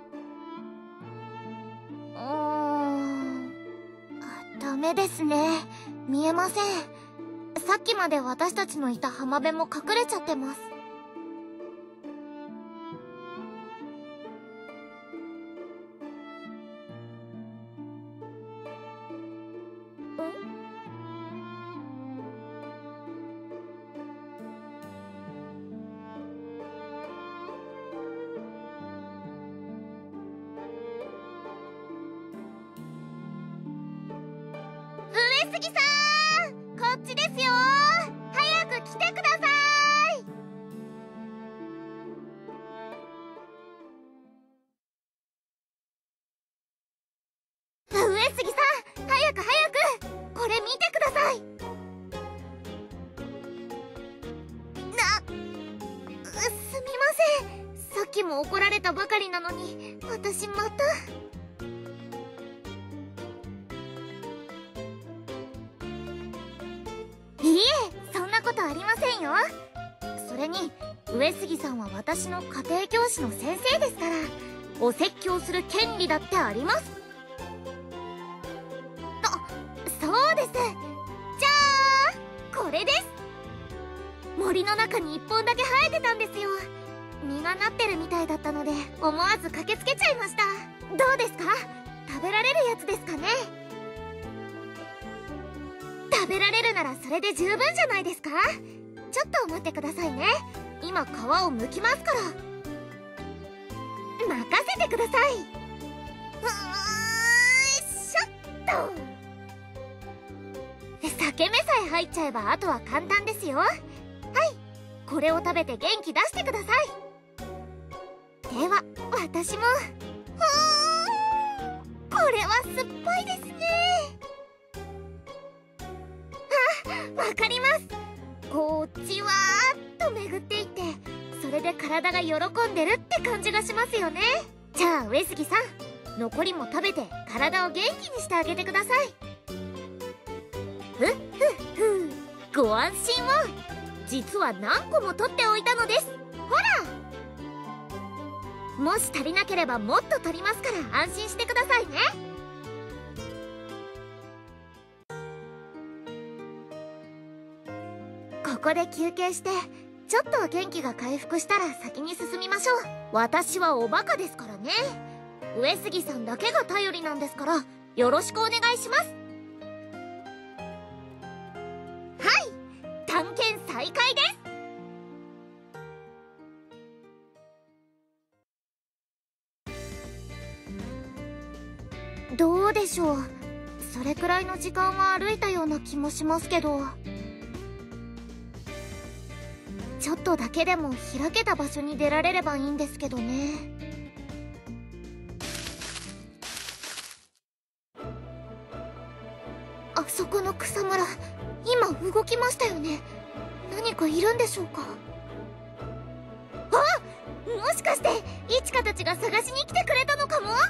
うーん、あ、ダメですね。見えません。さっきまで私たちのいた浜辺も隠れちゃってます。上杉さん、こっちですよ。早く来てください。上杉さん、早く早く、これ見てください。な、すみません。さっきも怒られたばかりなのに、私また。いいえ、そんなことありませんよ。それに上杉さんは私の家庭教師の先生ですから、お説教する権利だってあります。あ、そうです。じゃあこれです。森の中にいっぽんだけ生えてたんですよ。実がなってるみたいだったので思わず駆けつけちゃいました。どうですか？食べられるやつですかね？食べられるならそれで十分じゃないですか？ちょっと待ってくださいね。今皮を剥きますから。任せてください。うーん、しょっと。裂け目さえ入っちゃえばあとは簡単ですよ。はい、これを食べて元気出してください。では私も。うーん、これは酸っぱいですね。あ、わかります。こうじわーっと巡っていって、それで体が喜んでるって感じがしますよね。じゃあ上杉さん、残りも食べて体を元気にしてあげてください。ふっふっふ、ご安心を。実は何個も取っておいたのです。ほら、もし足りなければもっと取りますから安心してくださいね。ここで休憩して、ちょっと元気が回復したら先に進みましょう。私はおバカですからね。上杉さんだけが頼りなんですから、よろしくお願いします。はい、探検再開です。どうでしょう。それくらいの時間は歩いたような気もしますけど。ちょっとだけでも開けた場所に出られればいいんですけどね。あそこの草むら、今動きましたよね。何かいるんでしょうか？あ、もしかしてイチカたちが探しに来てくれたのかも？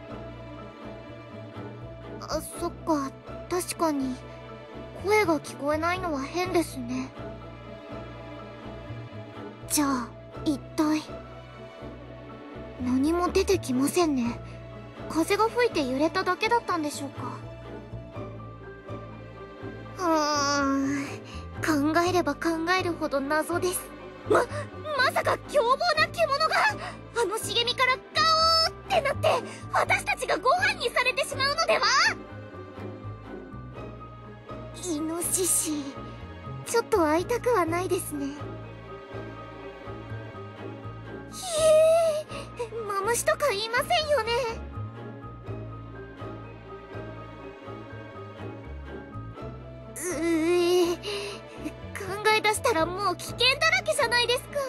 あ、そっか、確かに声が聞こえないのは変ですね。じゃあ一体。何も出てきませんね。風が吹いて揺れただけだったんでしょうか。うーん、考えれば考えるほど謎です。ま、まさか凶暴な獣があの茂みからガオーってなって私たちがご飯にされてしまうのでは？イノシシ、ちょっと会いたくはないですね。ひえ、マムシとか言いませんよね。うえ、考え出したらもう危険だらけじゃないですか。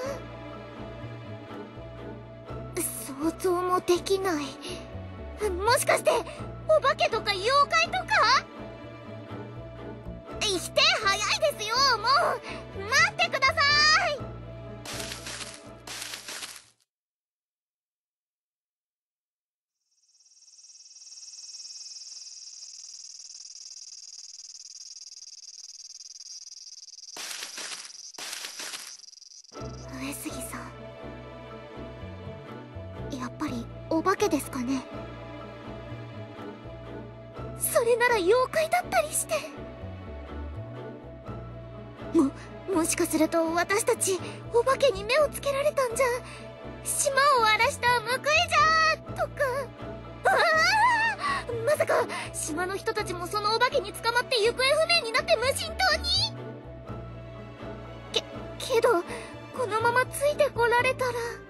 想像もできない。もしかしてお化けとか妖怪とか？否定早いですよ。もう待ってください。 化けですかね。それなら妖怪だったりして。ももしかすると私たちお化けに目をつけられたんじゃ、島を荒らした報いじゃーとか。ああ、まさか島の人たちもそのお化けに捕まって行方不明になって無人島に。けけどこのままついてこられたら。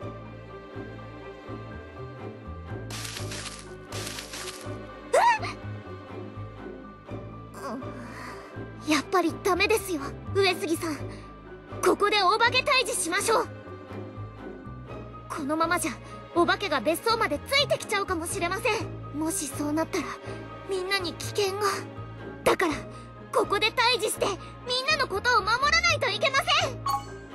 やっぱりダメですよ上杉さん。ここでお化け退治しましょう。このままじゃお化けが別荘までついてきちゃうかもしれません。もしそうなったらみんなに危険が。だからここで退治してみんなのことを守らないといけません。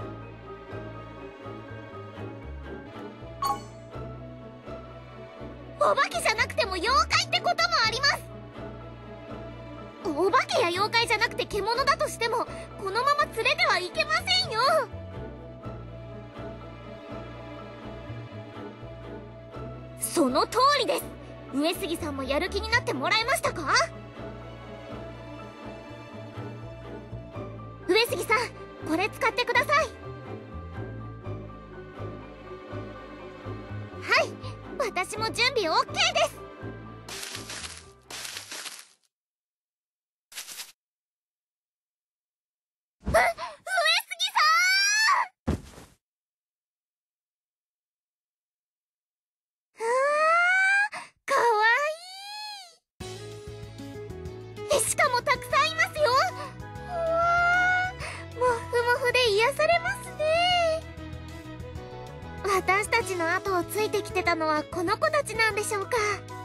お化けじゃなくても妖怪ってこともあります。お化けや妖怪じゃなくて獣だとしてもこのまま連れてはいけませんよ。その通りです。上杉さんもやる気になってもらえましたか？上杉さん、これ使ってください。はい、私も準備 オーケー です。しかもたくさんいますよ。うわー、もふもふで癒されますね。私たちの後をついてきてたのはこの子たちなんでしょうか。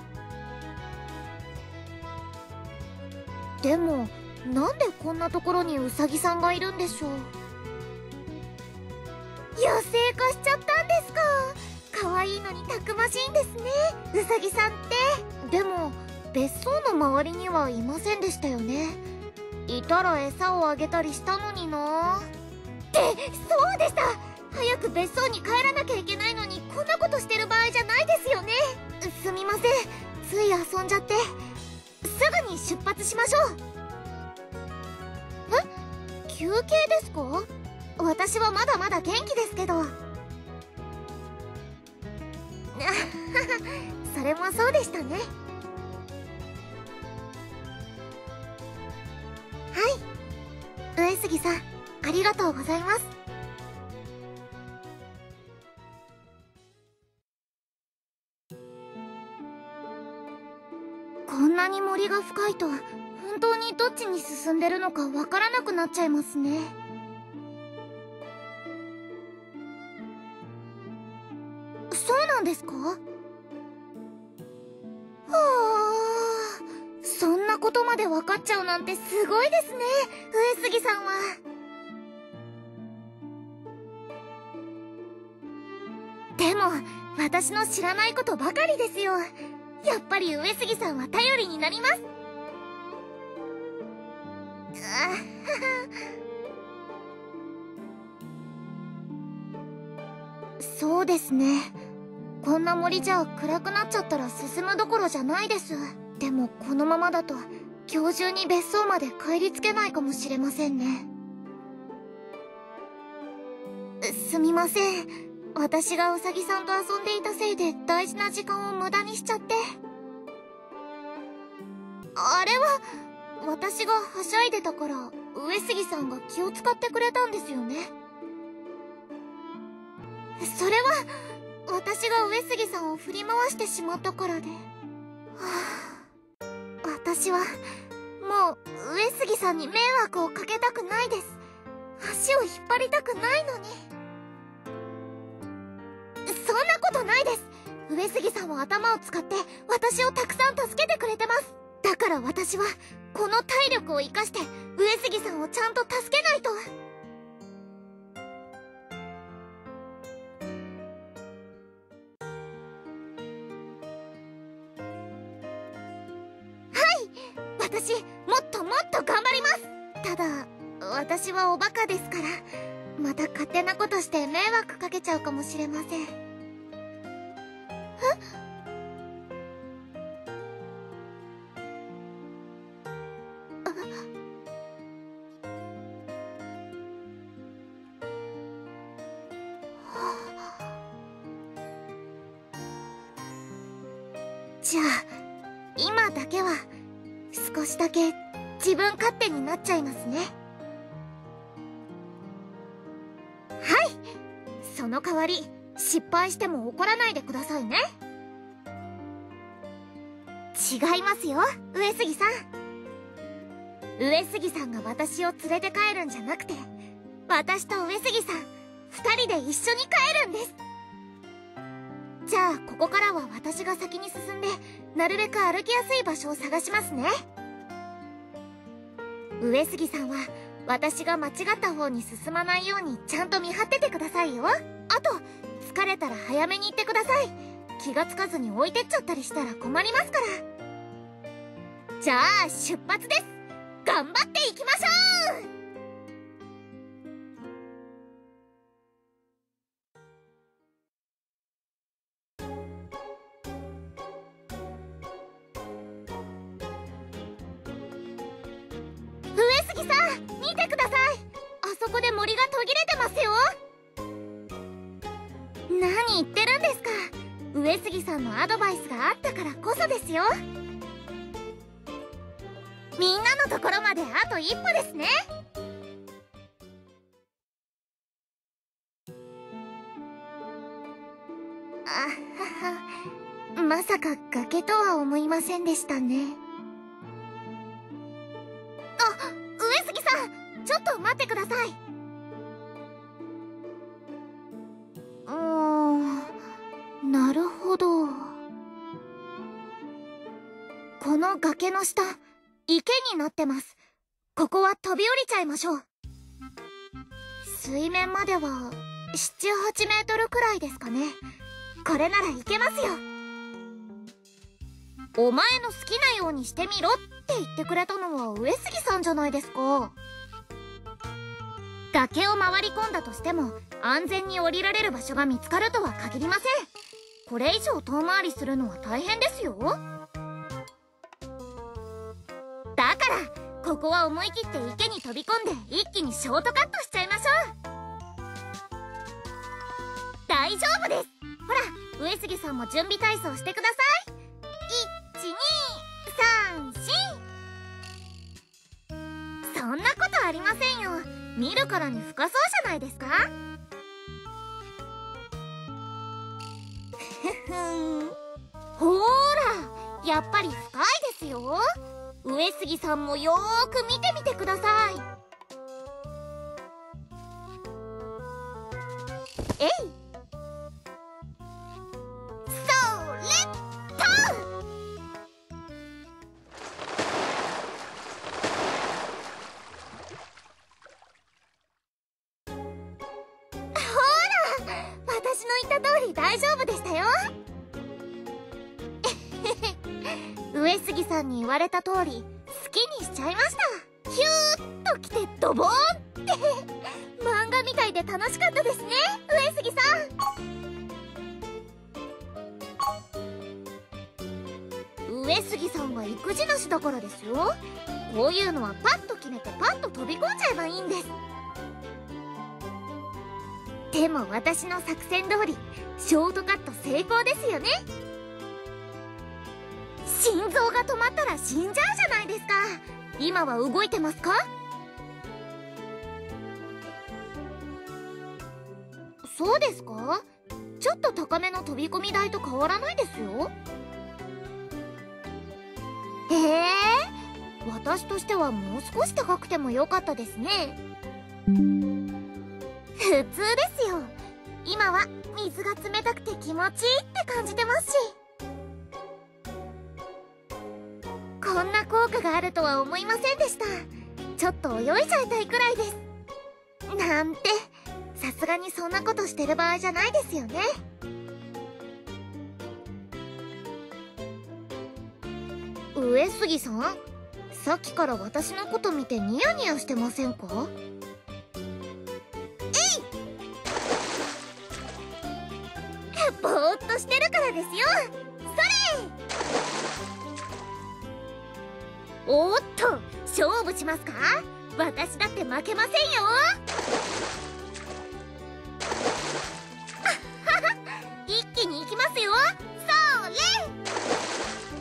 でもなんでこんなところにウサギさんがいるんでしょう。野生化しちゃったんですか。可愛いのにたくましいんですねウサギさんって。でも別荘の周りにはいませんでしたよね。いたら餌をあげたりしたのにな。ってそうでした。早く別荘に帰らなきゃいけないのにこんなことしてる場合じゃないですよね。すみません、つい遊んじゃって。すぐに出発しましょう。え、休憩ですか？私はまだまだ元気ですけど。それもそうでしたね。はい、上杉さんありがとうございます。こんなに森が深いと本当にどっちに進んでるのかわからなくなっちゃいますね。そうなんですか？はあ、そんなことまで分かっちゃうなんてすごいですね上杉さんは。でも私の知らないことばかりですよ。やっぱり上杉さんは頼りになります。そうですね。こんな森じゃ暗くなっちゃったら進むどころじゃないです。でもこのままだと今日中に別荘まで帰りつけないかもしれませんね。すみません、私がウサギさんと遊んでいたせいで大事な時間を無駄にしちゃって。あれは私がはしゃいでたから上杉さんが気を使ってくれたんですよね。それは私が上杉さんを振り回してしまったからで。はあ、私はもう上杉さんに迷惑をかけたくないです。足を引っ張りたくないのに。そんなことないです。上杉さんは頭を使って私をたくさん助けてくれてます。だから私はこの体力を生かして上杉さんをちゃんと助けないと。私もっともっと頑張ります。ただ私はおバカですからまた勝手なことして迷惑かけちゃうかもしれません。え、 じゃあ今だけは少しだけ自分勝手になっちゃいますね。はい、その代わり失敗しても怒らないでくださいね。違いますよ、上杉さん。上杉さんが私を連れて帰るんじゃなくて、私と上杉さん二人で一緒に帰るんです。じゃあここからは私が先に進んで、なるべく歩きやすい場所を探しますね。上杉さんは私が間違った方に進まないようにちゃんと見張っててくださいよ。あと疲れたら早めに行ってください。気がつかずに置いてっちゃったりしたら困りますから。じゃあ出発です。頑張っていきましょう。上杉さん、見てください。あそこで森が途切れてますよ。何言ってるんですか。上杉さんのアドバイスがあったからこそですよ。みんなのところまであと一歩ですね。あはは、まさか崖とは思いませんでしたね。あ、上杉さん、ちょっと待ってください。うーん、なるほど。この崖の下、池になってます。ここは飛び降りちゃいましょう。水面まではなな、はちメートルくらいですかね。これならいけますよ。お前の好きなようにしてみろって言ってくれたのは上杉さんじゃないですか。崖を回り込んだとしても安全に降りられる場所が見つかるとは限りません。これ以上遠回りするのは大変ですよ。だからここは思い切って池に飛び込んで一気にショートカットしちゃいましょう。大丈夫です。ほら、上杉さんも準備体操してください。いち、に、さん、し。そんなことありませんよ。見るからに深そうじゃないですか。ふふん。ほーら、やっぱり深いですよ。上杉さんもよーく見てみてください。えい、それっと。ほら、私の言った通り大丈夫でしたよ。上杉さんに言われた通り好きにしちゃいました。ヒューッときてドボーンって漫画みたいで楽しかったですね、上杉さん。上杉さんは育児なしだからですよ。こういうのはパッと決めてパッと飛び込んじゃえばいいんです。でも私の作戦通りショートカット成功ですよね。心臓が止まったら死んじゃうじゃないですか。今は動いてますか？そうですか？ちょっと高めの飛び込み台と変わらないですよ。へえ、私としてはもう少し高くてもよかったですね。普通ですよ。今は水が冷たくて気持ちいいって感じてますし。こんな効果があるとは思いませんでした。ちょっと泳いじゃいたいくらいです。なんて、さすがにそんなことしてる場合じゃないですよね。上杉さん、さっきから私のこと見てニヤニヤしてませんか？えい！ぼーっとしてるからですよ。それ！おーっと、勝負しますか？私だって負けませんよ。あはは、一気に行きますよ。それ！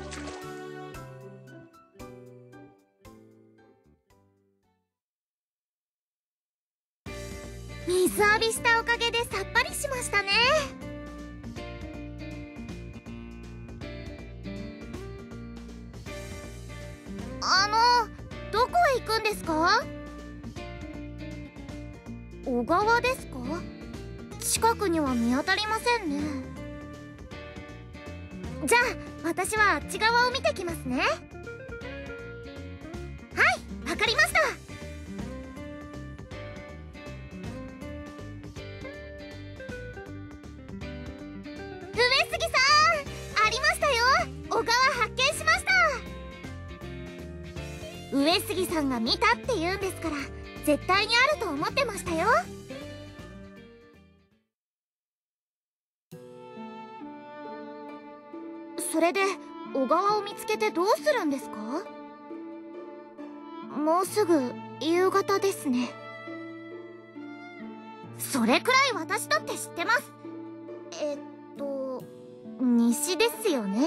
水浴びしたおかげでさっぱりしましたね。あの、どこへ行くんですか？小川ですか？近くには見当たりませんね。じゃあ私はあっち側を見てきますね。はい、わかりました。上杉さん、ありましたよ。小川発見しました。上杉さんが見たって言うんですから、絶対にあると思ってましたよ。それで小川を見つけてどうするんですか？もうすぐ夕方ですね。それくらい私だって知ってます。えっと西ですよね。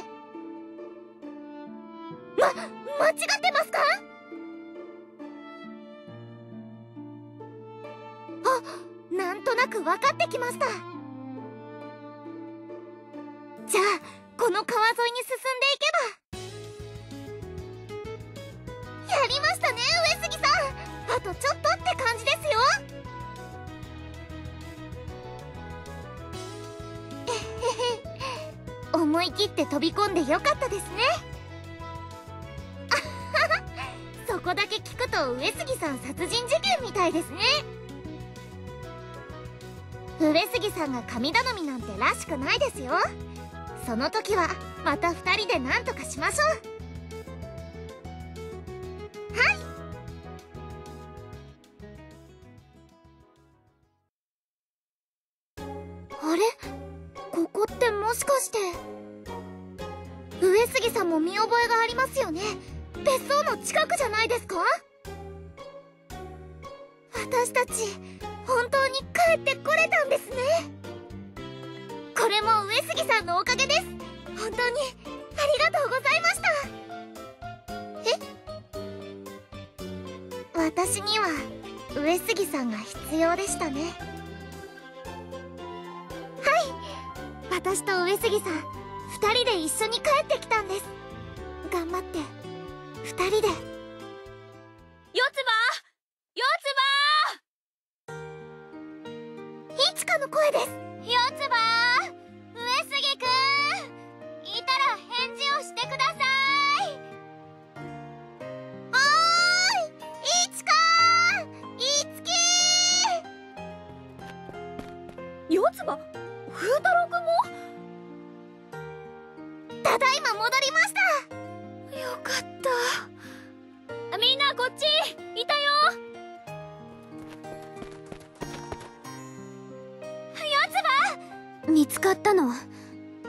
ま、間違ってますか？あ、なんとなく分かってきました。じゃあこの川沿いに進んでいけば。やりましたね、上杉さん。あとちょっとって感じですよ。えへへ、思い切って飛び込んでよかったですね。あはは、そこだけ聞くと上杉さん殺人事件みたいですね。上杉さんが神頼みなんてらしくないですよ。その時はまた二人で何とかしましょう。はい。あれ、ここってもしかして上杉さんも見覚えがありますよね。別荘の近くじゃないですか？私たち本当に帰ってこれたんですね。これも上杉さんのおかげです。本当にありがとうございました。え？私には上杉さんが必要でしたね。はい、私と上杉さん二人で一緒に帰ってきたんです。頑張って二人で。 四つ葉、四つ葉。 いちかの声です。 四つ葉、上杉くん、いたら返事をしてください。 おーい、いちかー、いつきー。 四つ葉、風太郎くんも？ ただいま戻りました。 よかった。みんなこっちいたよ。 見つかったの？ お兄ちゃん？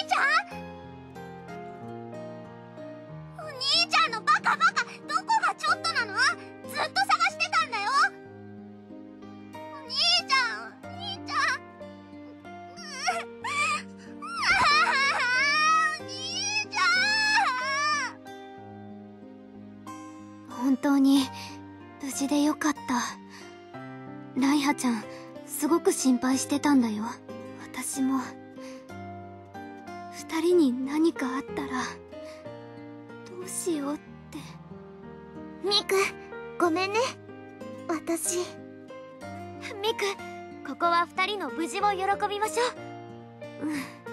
お兄ちゃんのバカバカ、どこがちょっとなの？ずっと探してたんだよ。お兄ちゃん、お兄ちゃん。お兄ちゃん。 本当に無事でよかった。ライハちゃん、すごく心配してたんだよ。私も二人に何かあったらどうしようって。 ミク、ごめんね。私。 ミク、ここは二人の無事を喜びましょう。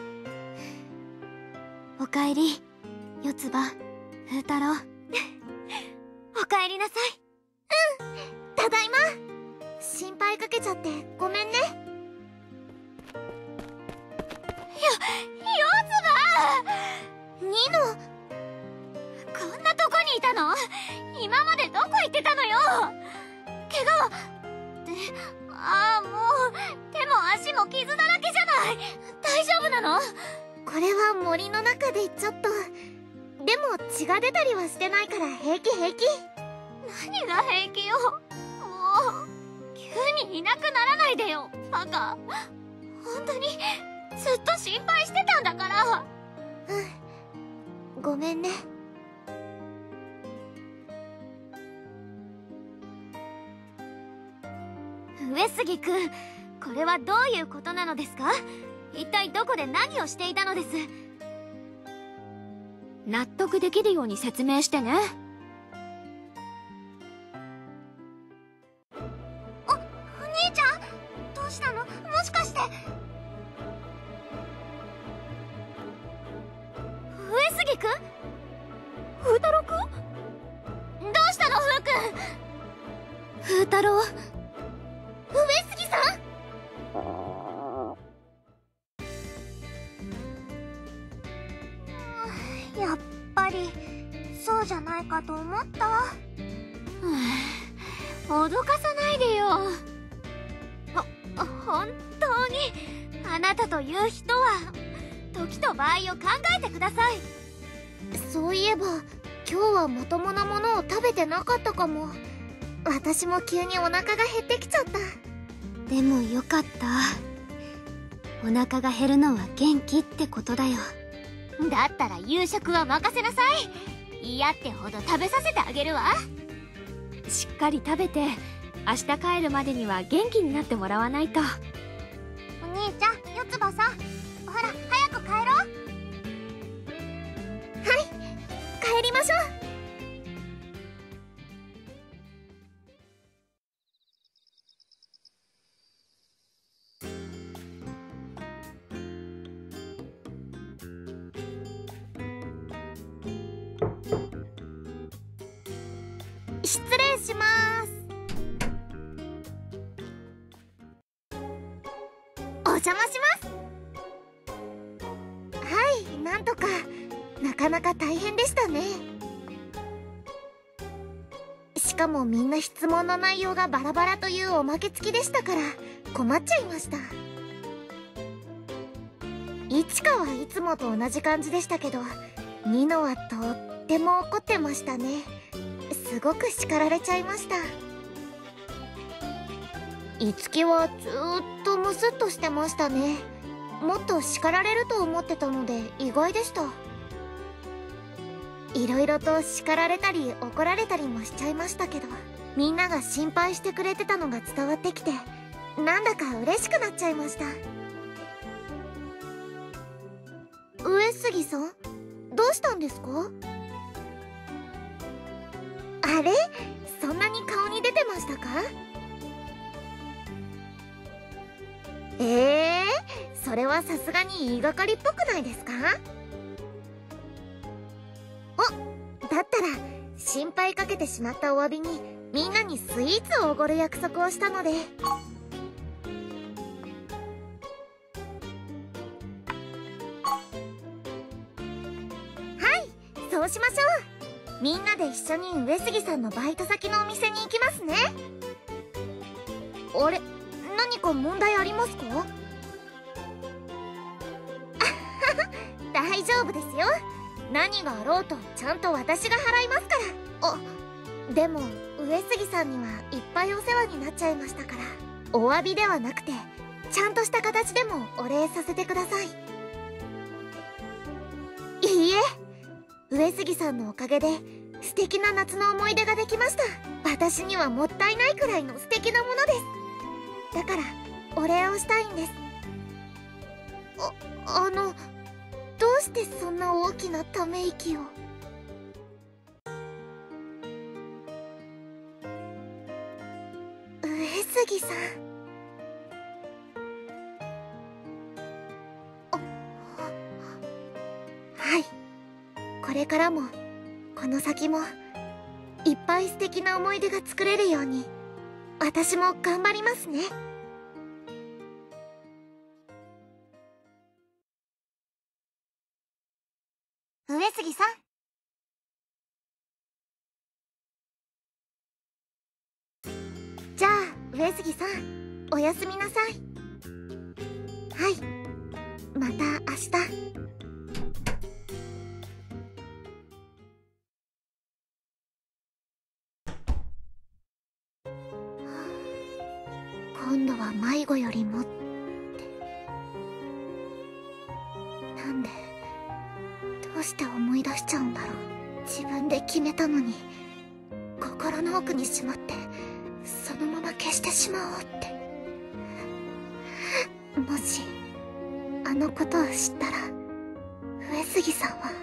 うん。おかえり、四つ葉、風太郎。 おかえりなさい。 うん、ただいま。心配かけちゃってごめんね。ニノ、 こんなとこにいたの？今までどこ行ってたのよ。怪我はってああ、もう手も足も傷だらけじゃない。大丈夫なの？ これは森の中でちょっと。でも血が出たりはしてないから平気平気。 何が平気よ。もう急にいなくならないでよ、バカ。本当にずっと心配してたんだから。 うん、ごめんね。 上杉くん、これはどういうことなのですか？一体どこで何をしていたのです？ 納得できるように説明してね。 お、お兄ちゃん、どうしたの？もしかして。 上杉くん？風太郎くん？どうしたの、風くん？風太郎。 上杉さん？やっぱりそうじゃないかと思った。 脅かさないでよ。ほ本当にあなたという人は時と場合を考えてください。 そういえば今日はまともなものを食べてなかったかも。私も急にお腹が減ってきちゃった。 でもよかった。お腹が減るのは元気ってことだよ。 だったら夕食は任せなさい。嫌ってほど食べさせてあげるわ。 しっかり食べて明日帰るまでには元気になってもらわないと。 お兄ちゃん、四つ葉さん、ほら早く帰ろう。はい、帰りましょう。失礼します。お邪魔します。はい、なんとか。なかなか大変でしたね。しかもみんな質問の内容がバラバラというおまけ付きでしたから困っちゃいました。いちかはいつもと同じ感じでしたけど、ニノはとっても怒ってましたね。すごく叱られちゃいました。いつきはずーっとムスッとしてましたね。もっと叱られると思ってたので意外でした。いろいろと叱られたり怒られたりもしちゃいましたけど、みんなが心配してくれてたのが伝わってきて、なんだか嬉しくなっちゃいました。上杉さん、どうしたんですか？あれ？そんなに顔に出てましたか？えー、それはさすがに言いがかりっぽくないですか？お、だったら心配かけてしまったお詫びにみんなにスイーツをおごる約束をしたので。はい、そうしましょう。みんなで一緒に上杉さんのバイト先のお店に行きますね。あれ、何か問題ありますか？大丈夫ですよ。何があろうとちゃんと私が払いますから。あ、でも上杉さんにはいっぱいお世話になっちゃいましたから、お詫びではなくてちゃんとした形でもお礼させてください。いいえ、上杉さんのおかげで素敵な夏の思い出ができました。私にはもったいないくらいの素敵なものです。だからお礼をしたいんです。あ、あの、どうしてそんな大きなため息を？上杉さん。はい、これからもこの先もいっぱい素敵な思い出が作れるように私も頑張りますね。上杉さん。じゃあ上杉さん、おやすみなさい。はい、また明日。今度は迷子よりもって。なんで、どうして思い出しちゃうんだろう。自分で決めたのに心の奥にしまってそのまま消してしまおうって。 もしあのことを知ったら上杉さんは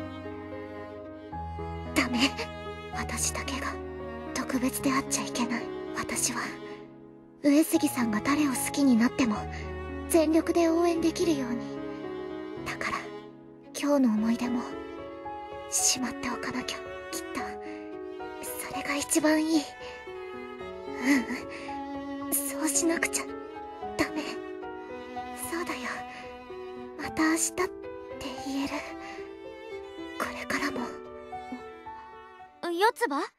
ダメ。私だけが特別であっちゃいけない。私は上杉さんが誰を好きになっても全力で応援できるように。だから今日の思い出もしまっておかなきゃ。きっとそれが一番いい。うん、そうしなくちゃダメ。そうだよ、また明日って言える。これからも。 四つ葉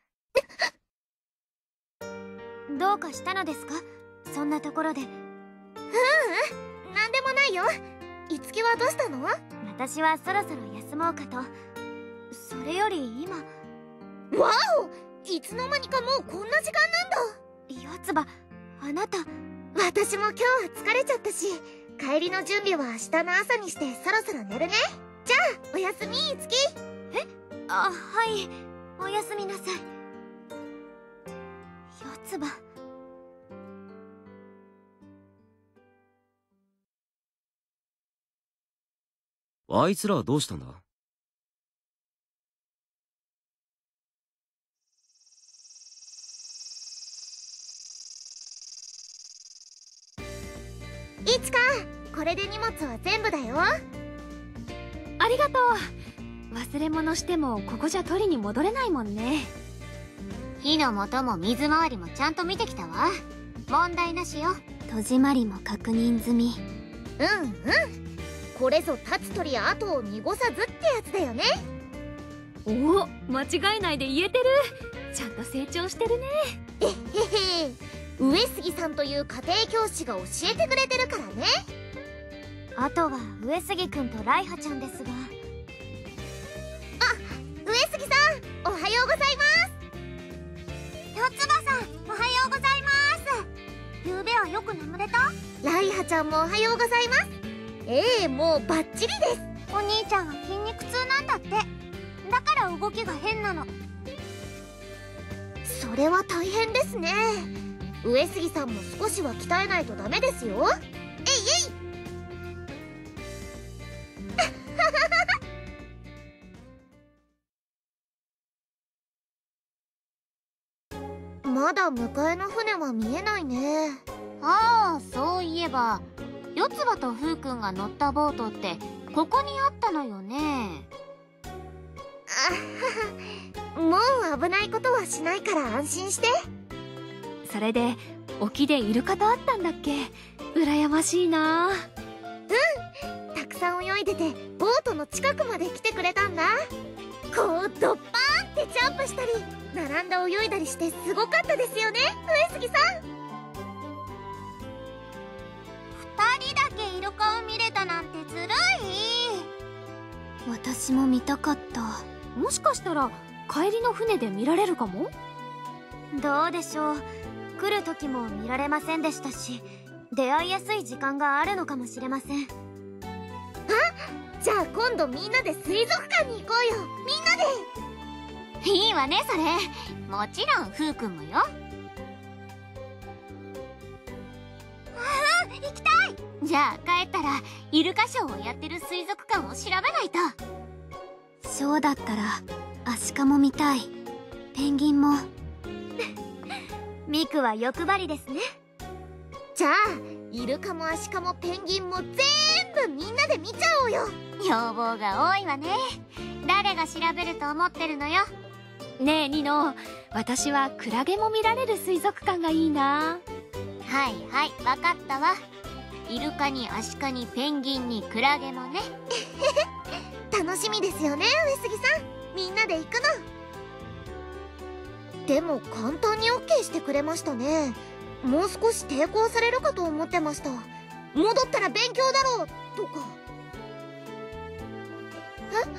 どうかしたのですか、そんなところで。 ううん、なんでもないよ。いつきはどうしたの？ 私はそろそろ休もうかと。それより今。 わお、いつの間にかもうこんな時間なんだ。 四つ葉、あなた。 私も今日は疲れちゃったし、帰りの準備は明日の朝にしてそろそろ寝るね。じゃあおやすみ、いつき。 え？あ、はい、おやすみなさい。四つ葉。 あいつらはどうしたんだ？ いちか、これで荷物は全部だよ。 ありがとう。忘れ物してもここじゃ取りに戻れないもんね。 火の元も水回りもちゃんと見てきたわ。問題なしよ。 戸締まりも確認済み。 うんうん、これぞ立つ鳥後を濁さずってやつだよね。 おお、間違いないで言えてる。ちゃんと成長してるね。 えへへ、上杉さんという家庭教師が教えてくれてるからね。 あとは上杉くんとライハちゃんですが。 あ、上杉さん、おはようございます。 四つ葉さん、おはようございます。昨べはよく眠れた？ ライハちゃんもおはようございます。ええ、もうバッチリです。 お兄ちゃんは筋肉痛なんだって。だから動きが変なの。 それは大変ですね。上杉さんも少しは鍛えないとダメですよ。えいえいまだ迎えの船は見えないね。 ああ、そういえば四つ葉とふうくんが乗ったボートってここにあったのよね。 あもう危ないことはしないから安心して。 それで沖でイルカと会ったんだっけ？羨ましいな。 うん、たくさん泳いでてボートの近くまで来てくれたんだ。こうドッパーンってジャンプしたり並んで泳いだりしてすごかったですよね、上杉さん。 二人だけイルカを見れたなんてずるい。 私も見たかった。 もしかしたら帰りの船で見られるかも？ どうでしょう。来る時も見られませんでしたし、出会いやすい時間があるのかもしれません。 あ、じゃあ今度みんなで水族館に行こうよ。みんなで。 いいわね、それ。もちろんふうくんもよ。うん、行きたい。じゃあ帰ったらイルカショーをやってる水族館を調べないと。 ショーだったらアシカも見たい。ペンギンも。 ミクは欲張りですね。 じゃあイルカもアシカもペンギンも全部みんなで見ちゃおうよ。 要望が多いわね。誰が調べると思ってるのよ。 ねえニノ、私はクラゲも見られる水族館がいいな。 はいはい、わかったわ。イルカにアシカにペンギンにクラゲもね。 楽しみですよね、上杉さん。みんなで行くの。でも簡単に オーケー してくれましたね。もう少し抵抗されるかと思ってました。戻ったら勉強だろうとか。え？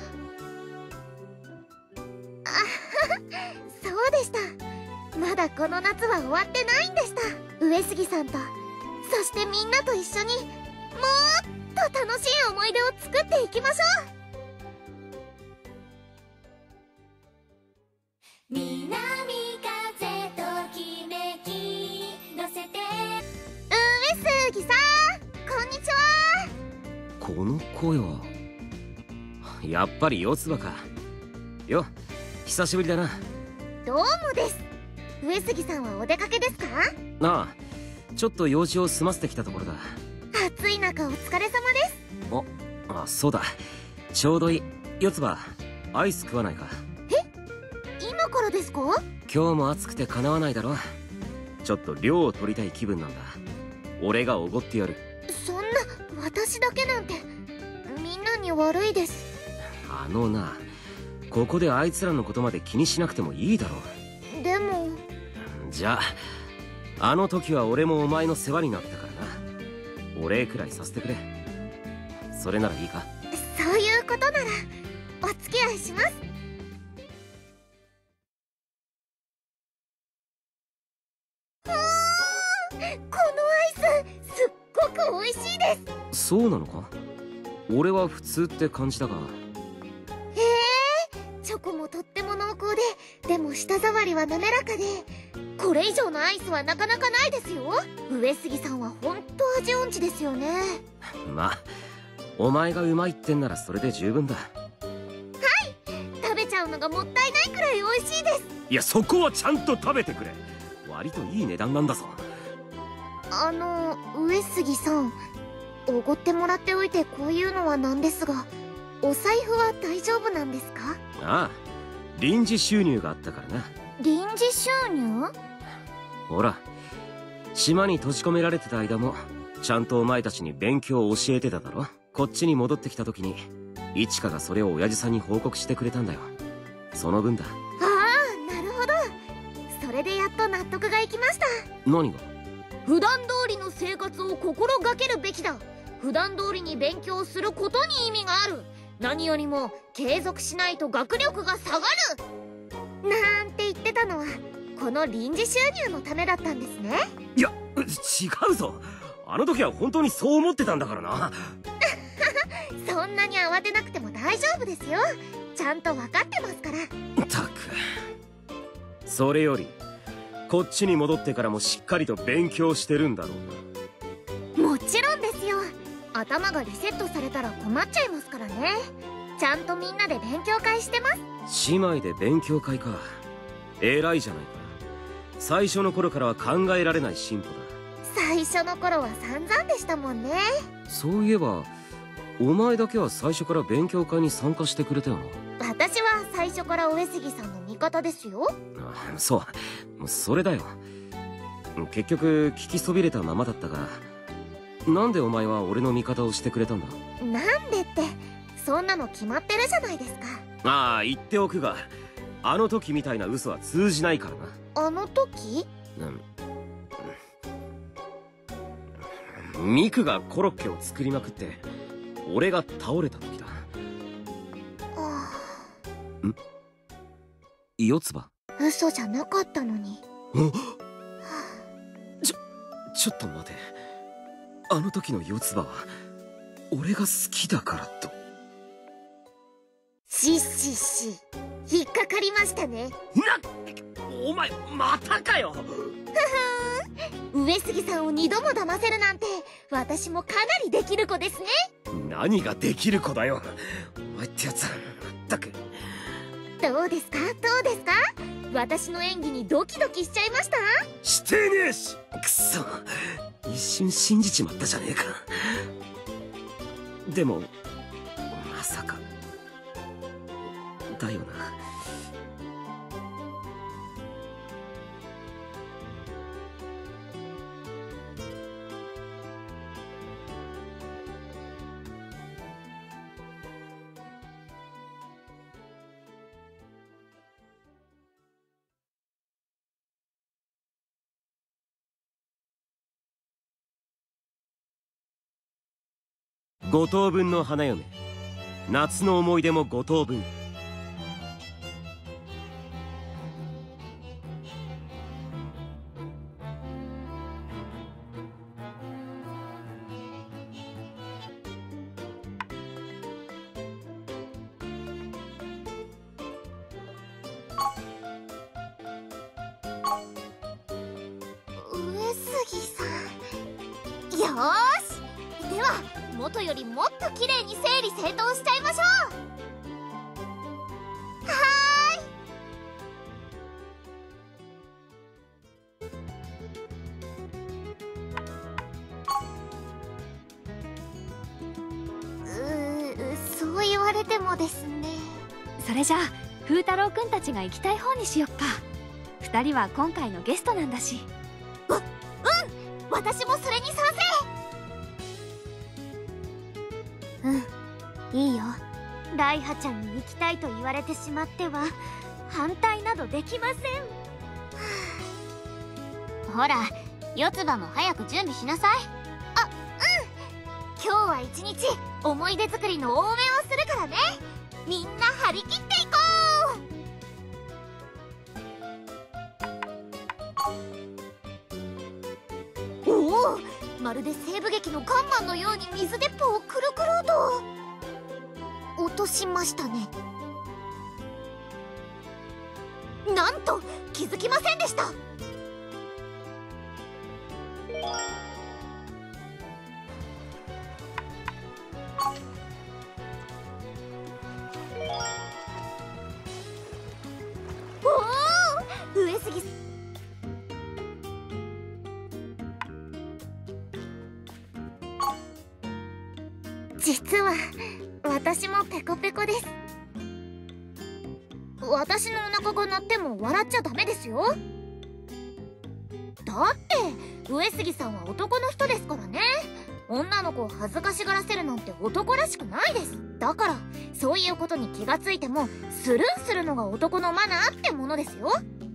あはは、そうでした。まだこの夏は終わってないんでした。上杉さんと、そしてみんなと一緒にもっと楽しい思い出を作っていきましょう。 南風ときめき乗せて。 上杉さん、こんにちこの声はやっぱり四つ葉か。よ、久しぶりだな。 どうもです。上杉さんはお出かけですか？ ああ、ちょっと用事を済ませてきたところだ。 暑い中お疲れ様です。 お、あ、そうだ、ちょうどいい。四つ葉、アイス食わないか？ え、今からですか？ 今日も暑くてかなわないだろ。ちょっと涼を取りたい気分なんだ。俺がおごってやる。 そんな、私だけなんてみんなに悪いです。 あのな、ここであいつらのことまで気にしなくてもいいだろう。 でも。 じゃあ、あの時は俺もお前の世話になったからな。お礼くらいさせてくれ。それならいいか？ そういうことならお付き合いします。このアイスすっごく美味しいです。 そうなのか？俺は普通って感じだが。 へえ、チョコもとっても濃厚で、でも舌触りは滑らかで、これ以上のアイスはなかなかないですよ。上杉さんはほんと味音痴ですよね。 まあ、お前がうまいってんならそれで十分だ。はい、 食べちゃうのがもったいないくらい美味しいです。 いや、そこはちゃんと食べてくれ。割といい値段なんだぞ。 あの、上杉さん、おごってもらっておいてこういうのはなんですが、お財布は大丈夫なんですか？ ああ、臨時収入があったからな。 臨時収入？ ほら、島に閉じ込められてた間もちゃんとお前たちに勉強を教えてただろ。こっちに戻ってきた時にイチカがそれを親父さんに報告してくれたんだよ。その分だ。 ああ、なるほど。それでやっと納得がいきました。 何が？ 普段通りの生活を心がけるべきだ。普段通りに勉強することに意味がある。何よりも継続しないと学力が下がるなんて言ってたのはこの臨時収入のためだったんですね。 いや、違うぞ。あの時は本当にそう思ってたんだからな。 そんなに慌てなくても大丈夫ですよ。ちゃんと分かってますから。 ったく。それよりこっちに戻ってからもしっかりと勉強してるんだろうな。もちろんですよ。頭がリセットされたら困っちゃいますからね。ちゃんとみんなで勉強会してます。 姉妹で勉強会か。偉いじゃないか。最初の頃からは考えられない進歩だ。 最初の頃は散々でしたもんね。 そういえばお前だけは最初から勉強会に参加してくれたよな。 私は最初から上杉さんの味方ですよ。 あ、そう、それだよ。結局聞きそびれたままだったが、なんでお前は俺の味方をしてくれたんだ？ なんでって、そんなの決まってるじゃないですか。 ああ、言っておくが、あの時みたいな嘘は通じないからな。 あの時？ うん。ミクがコロッケを作りまくって俺が倒れた時だ。 ああ。ん？四つ葉？ 嘘じゃなかったのに。 ちょ、ちょっと待て。あの時の四つ葉は俺が好きだからと。 しっしっし、引っかかりましたね。な、 お前またかよ。 ふふん、上杉さんを二度も騙せるなんて私もかなりできる子ですね。 何ができる子だよ、お前ってやつは。まったく。 どうですかどうですか、私の演技にドキドキしちゃいました？ してねえし。くそ、一瞬信じちまったじゃねえか。でもまさかだよな。五等分の花嫁、夏の思い出も五等分。 上杉さん、よーし、では元よりもっと綺麗に整理整頓しちゃいましょう。はーい。うーそう言われてもですね。 それじゃあ風太郎くんたちが行きたい方にしよっか。二人は今回のゲストなんだし。 ううん私もそれに賛成。 うん、いいよ。 ライハちゃんに行きたいと言われてしまっては反対などできません。ほら、四つ葉も早く準備しなさい。 あ、うん。今日は一日思い出作りの応援をするからね。みんな張り切っていこう。おお、まるで西部劇のガンマンのように水鉄砲をくるくると落としましたね。なんと気づきませんでした。おお、上杉実は私もペコペコです。私のお腹が鳴っても笑っちゃダメですよ。だって上杉さんは男の人ですからね。女の子を恥ずかしがらせるなんて男らしくないです。だからそういうことに気がついてもスルーするのが男のマナーってものですよ。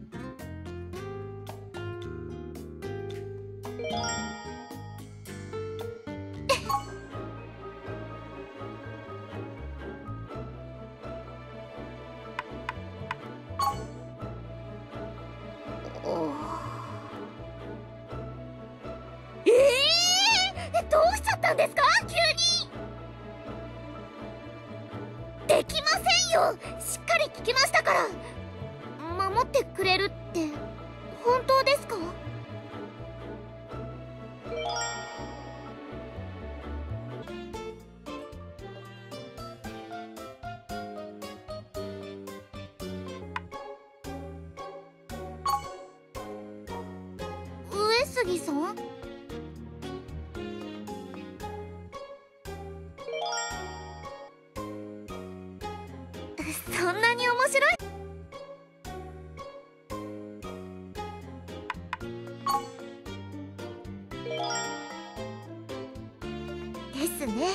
えー、どうしちゃったんですか急に。できませんよ。しっかり聞きましたから。守ってくれるって本当ですか？上杉さん？そんなに面白い？ですね。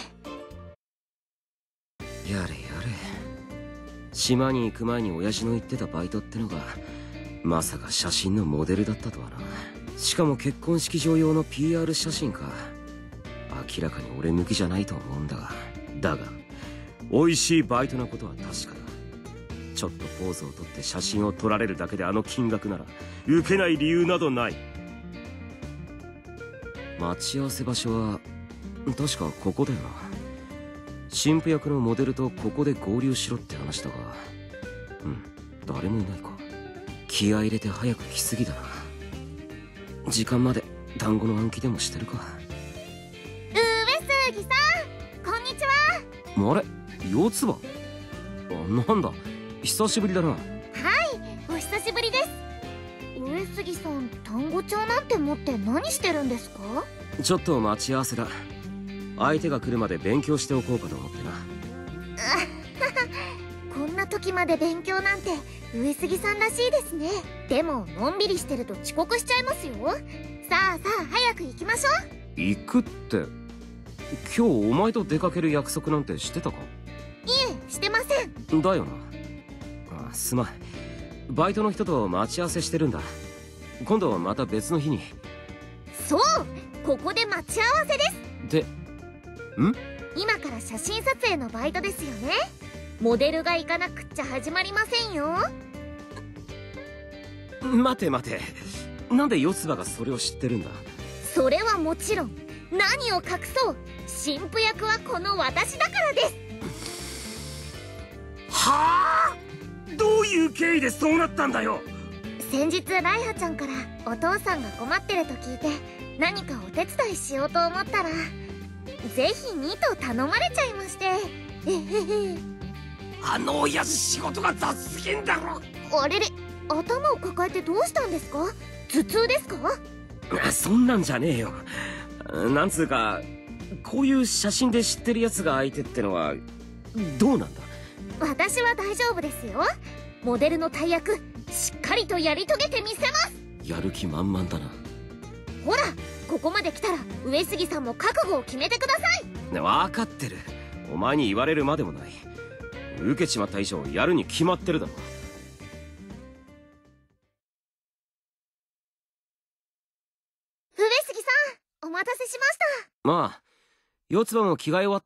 やれやれ。島に行く前に親父の言ってたバイトってのがまさか写真のモデルだったとはな。しかも結婚式場用の ピーアール 写真か。明らかに俺向きじゃないと思うんだが。だが美味しいバイトなことは確かだ。ちょっとポーズをとって写真を撮られるだけであの金額なら受けない理由などない。待ち合わせ場所は確かここだよな。新婦役のモデルとここで合流しろって話だが、うん、誰もいないか。気合い入れて早く来すぎだな。時間まで団子の暗記でもしてるか。 上杉さん、こんにちは。 あれ、四つ葉。あ、なんだ久しぶりだな。はい、 お久しぶりです。上杉さん、単語帳なんて持って何してるんですか？ ちょっと待ち合わせだ。相手が来るまで勉強しておこうかと思ってな。 こんな時まで勉強なんて上杉さんらしいですね。でものんびりしてると遅刻しちゃいますよ。さあさあ早く行きましょう。 行くって、今日お前と出かける約束なんてしてたか？ いえ、してません。 だよな。あ、すまん。バイトの人と待ち合わせしてるんだ。今度はまた別の日に。 そう、ここで待ち合わせです。 で、ん？ 今から写真撮影のバイトですよね。モデルが行かなくっちゃ始まりませんよ。 待て待て、なんで四つ葉がそれを知ってるんだ？ それはもちろん、何を隠そう、新婦役はこの私だからです。 はあ？どういう経緯でそうなったんだよ。 先日ライハちゃんからお父さんが困ってると聞いて何かお手伝いしようと思ったら、 ぜひにと頼まれちゃいまして。えへへ。 あの親父仕事が雑すぎんだろ。 あれれ、頭を抱えてどうしたんですか？頭痛ですか？ そんなんじゃねえよ。なんつうか、こういう写真で知ってるやつが相手ってのはどうなんだ？ 私は大丈夫ですよ。モデルの大役しっかりとやり遂げてみせます。 やる気満々だな。 ほら、ここまで来たら上杉さんも覚悟を決めてください。 ね、分かってる。お前に言われるまでもない。受けちまった以上やるに決まってるだろ。 上杉さん、お待たせしました。 まあ、四つ葉も着替え終わって。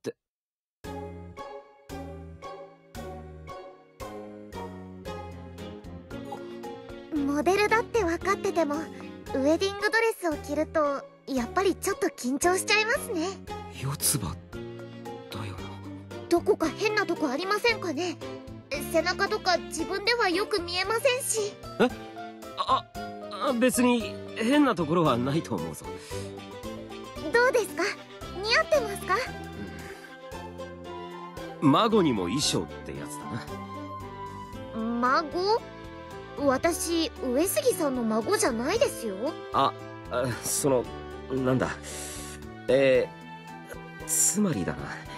モデルだって分かってても、ウェディングドレスを着るとやっぱりちょっと緊張しちゃいますね。 四つ葉だよな。 どこか変なとこありませんかね？背中とか自分ではよく見えませんし。 え？あ、あ、別に変なところはないと思うぞ。 どうですか？似合ってますか？ 孫にも衣装ってやつだな。 孫？私、上杉さんの孫じゃないですよ。 あ、あ、その、なんだ。えー、つまりだな。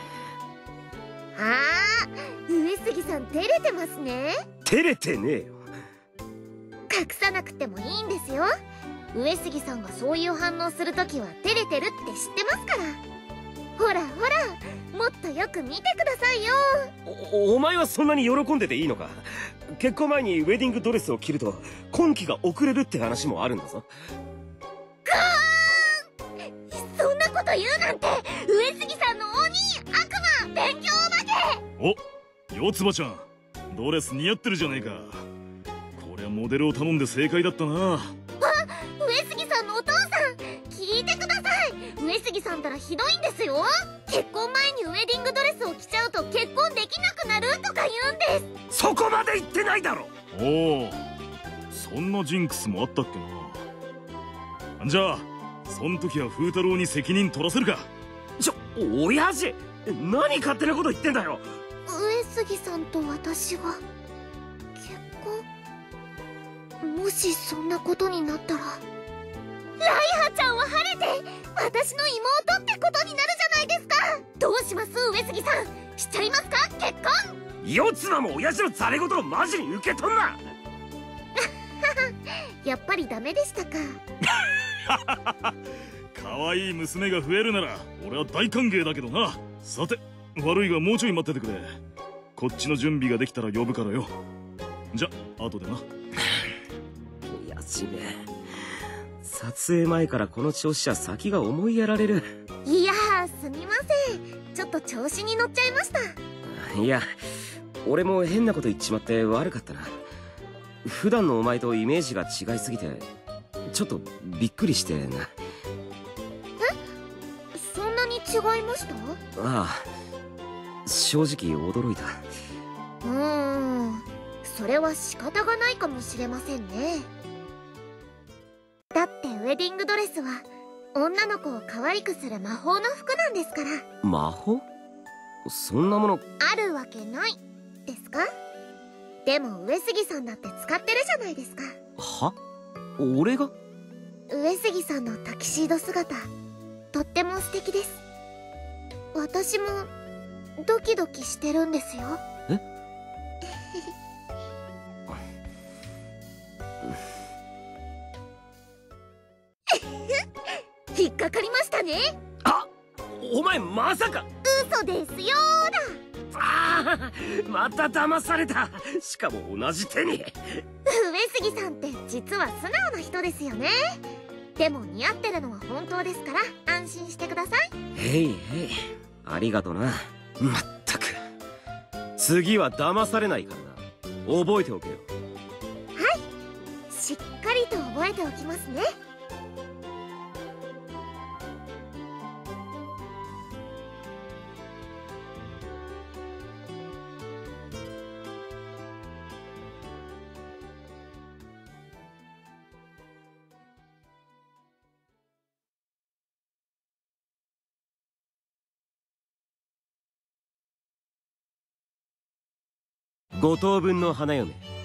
あー、上杉さん照れてますね。 照れてねえよ。 隠さなくてもいいんですよ。上杉さんがそういう反応するときは照れてるって知ってますから。ほらほら、もっとよく見てくださいよ。 お、お前はそんなに喜んでていいのか？結婚前にウェディングドレスを着ると婚期が遅れるって話もあるんだぞ。 ガーン！そんなこと言うなんて、上杉さんの鬼、悪魔、勉強お化け。お、四つ葉ちゃん、ドレス似合ってるじゃねえか。こりゃモデルを頼んで正解だったな。 あ、上杉さんのお父さん、聞いてください。上杉さんたらひどいんですよ。結婚前にウェディングドレスを着ちゃうと結婚できなくなるとか言うんです。 そこまで言ってないだろ。 おお、そんなジンクスもあったっけな。じゃあそん時は風太郎に責任取らせるか。 ちょ、親父、何勝手なこと言ってんだよ。 上杉さんと私は結婚、もしそんなことになったら、ライハちゃんは晴れて私の妹ってことになるじゃないですか。どうします上杉さん、しちゃいますか結婚？ 四つ葉も親父のザレ言をマジに受け取んな。 やっぱりダメでしたか。 可愛い娘が増えるなら俺は大歓迎だけどな。さて、悪いがもうちょい待っててくれ。こっちの準備ができたら呼ぶからよ。じゃ、後でな。 親父め、撮影前からこの調子じゃ先が思いやられる。 いやー、すみません、ちょっと調子に乗っちゃいました。 いや、俺も変なこと言っちまって悪かったな。普段のお前とイメージが違いすぎてちょっとびっくりしてな。 え、そんなに違いました？ ああ、正直驚いた。 うーん、それは仕方がないかもしれませんね。だってウェディングドレスは女の子を可愛くする魔法の服なんですから。 魔法？そんなものあるわけないですか？でも上杉さんだって使ってるじゃないですか。 は？俺が？ 上杉さんのタキシード姿、とっても素敵です。私もドキドキしてるんですよ。 え？ 引っかかりましたね。 あ、お前まさか。 嘘ですよーだ。 ああ、また騙された。しかも同じ手に。 上杉さんって実は素直な人ですよね。でも似合ってるのは本当ですから安心してください。 へいへい、ありがとな。まったく、次は騙されないからな。覚えておけよ。 はい、しっかりと覚えておきますね。 ご等分の花嫁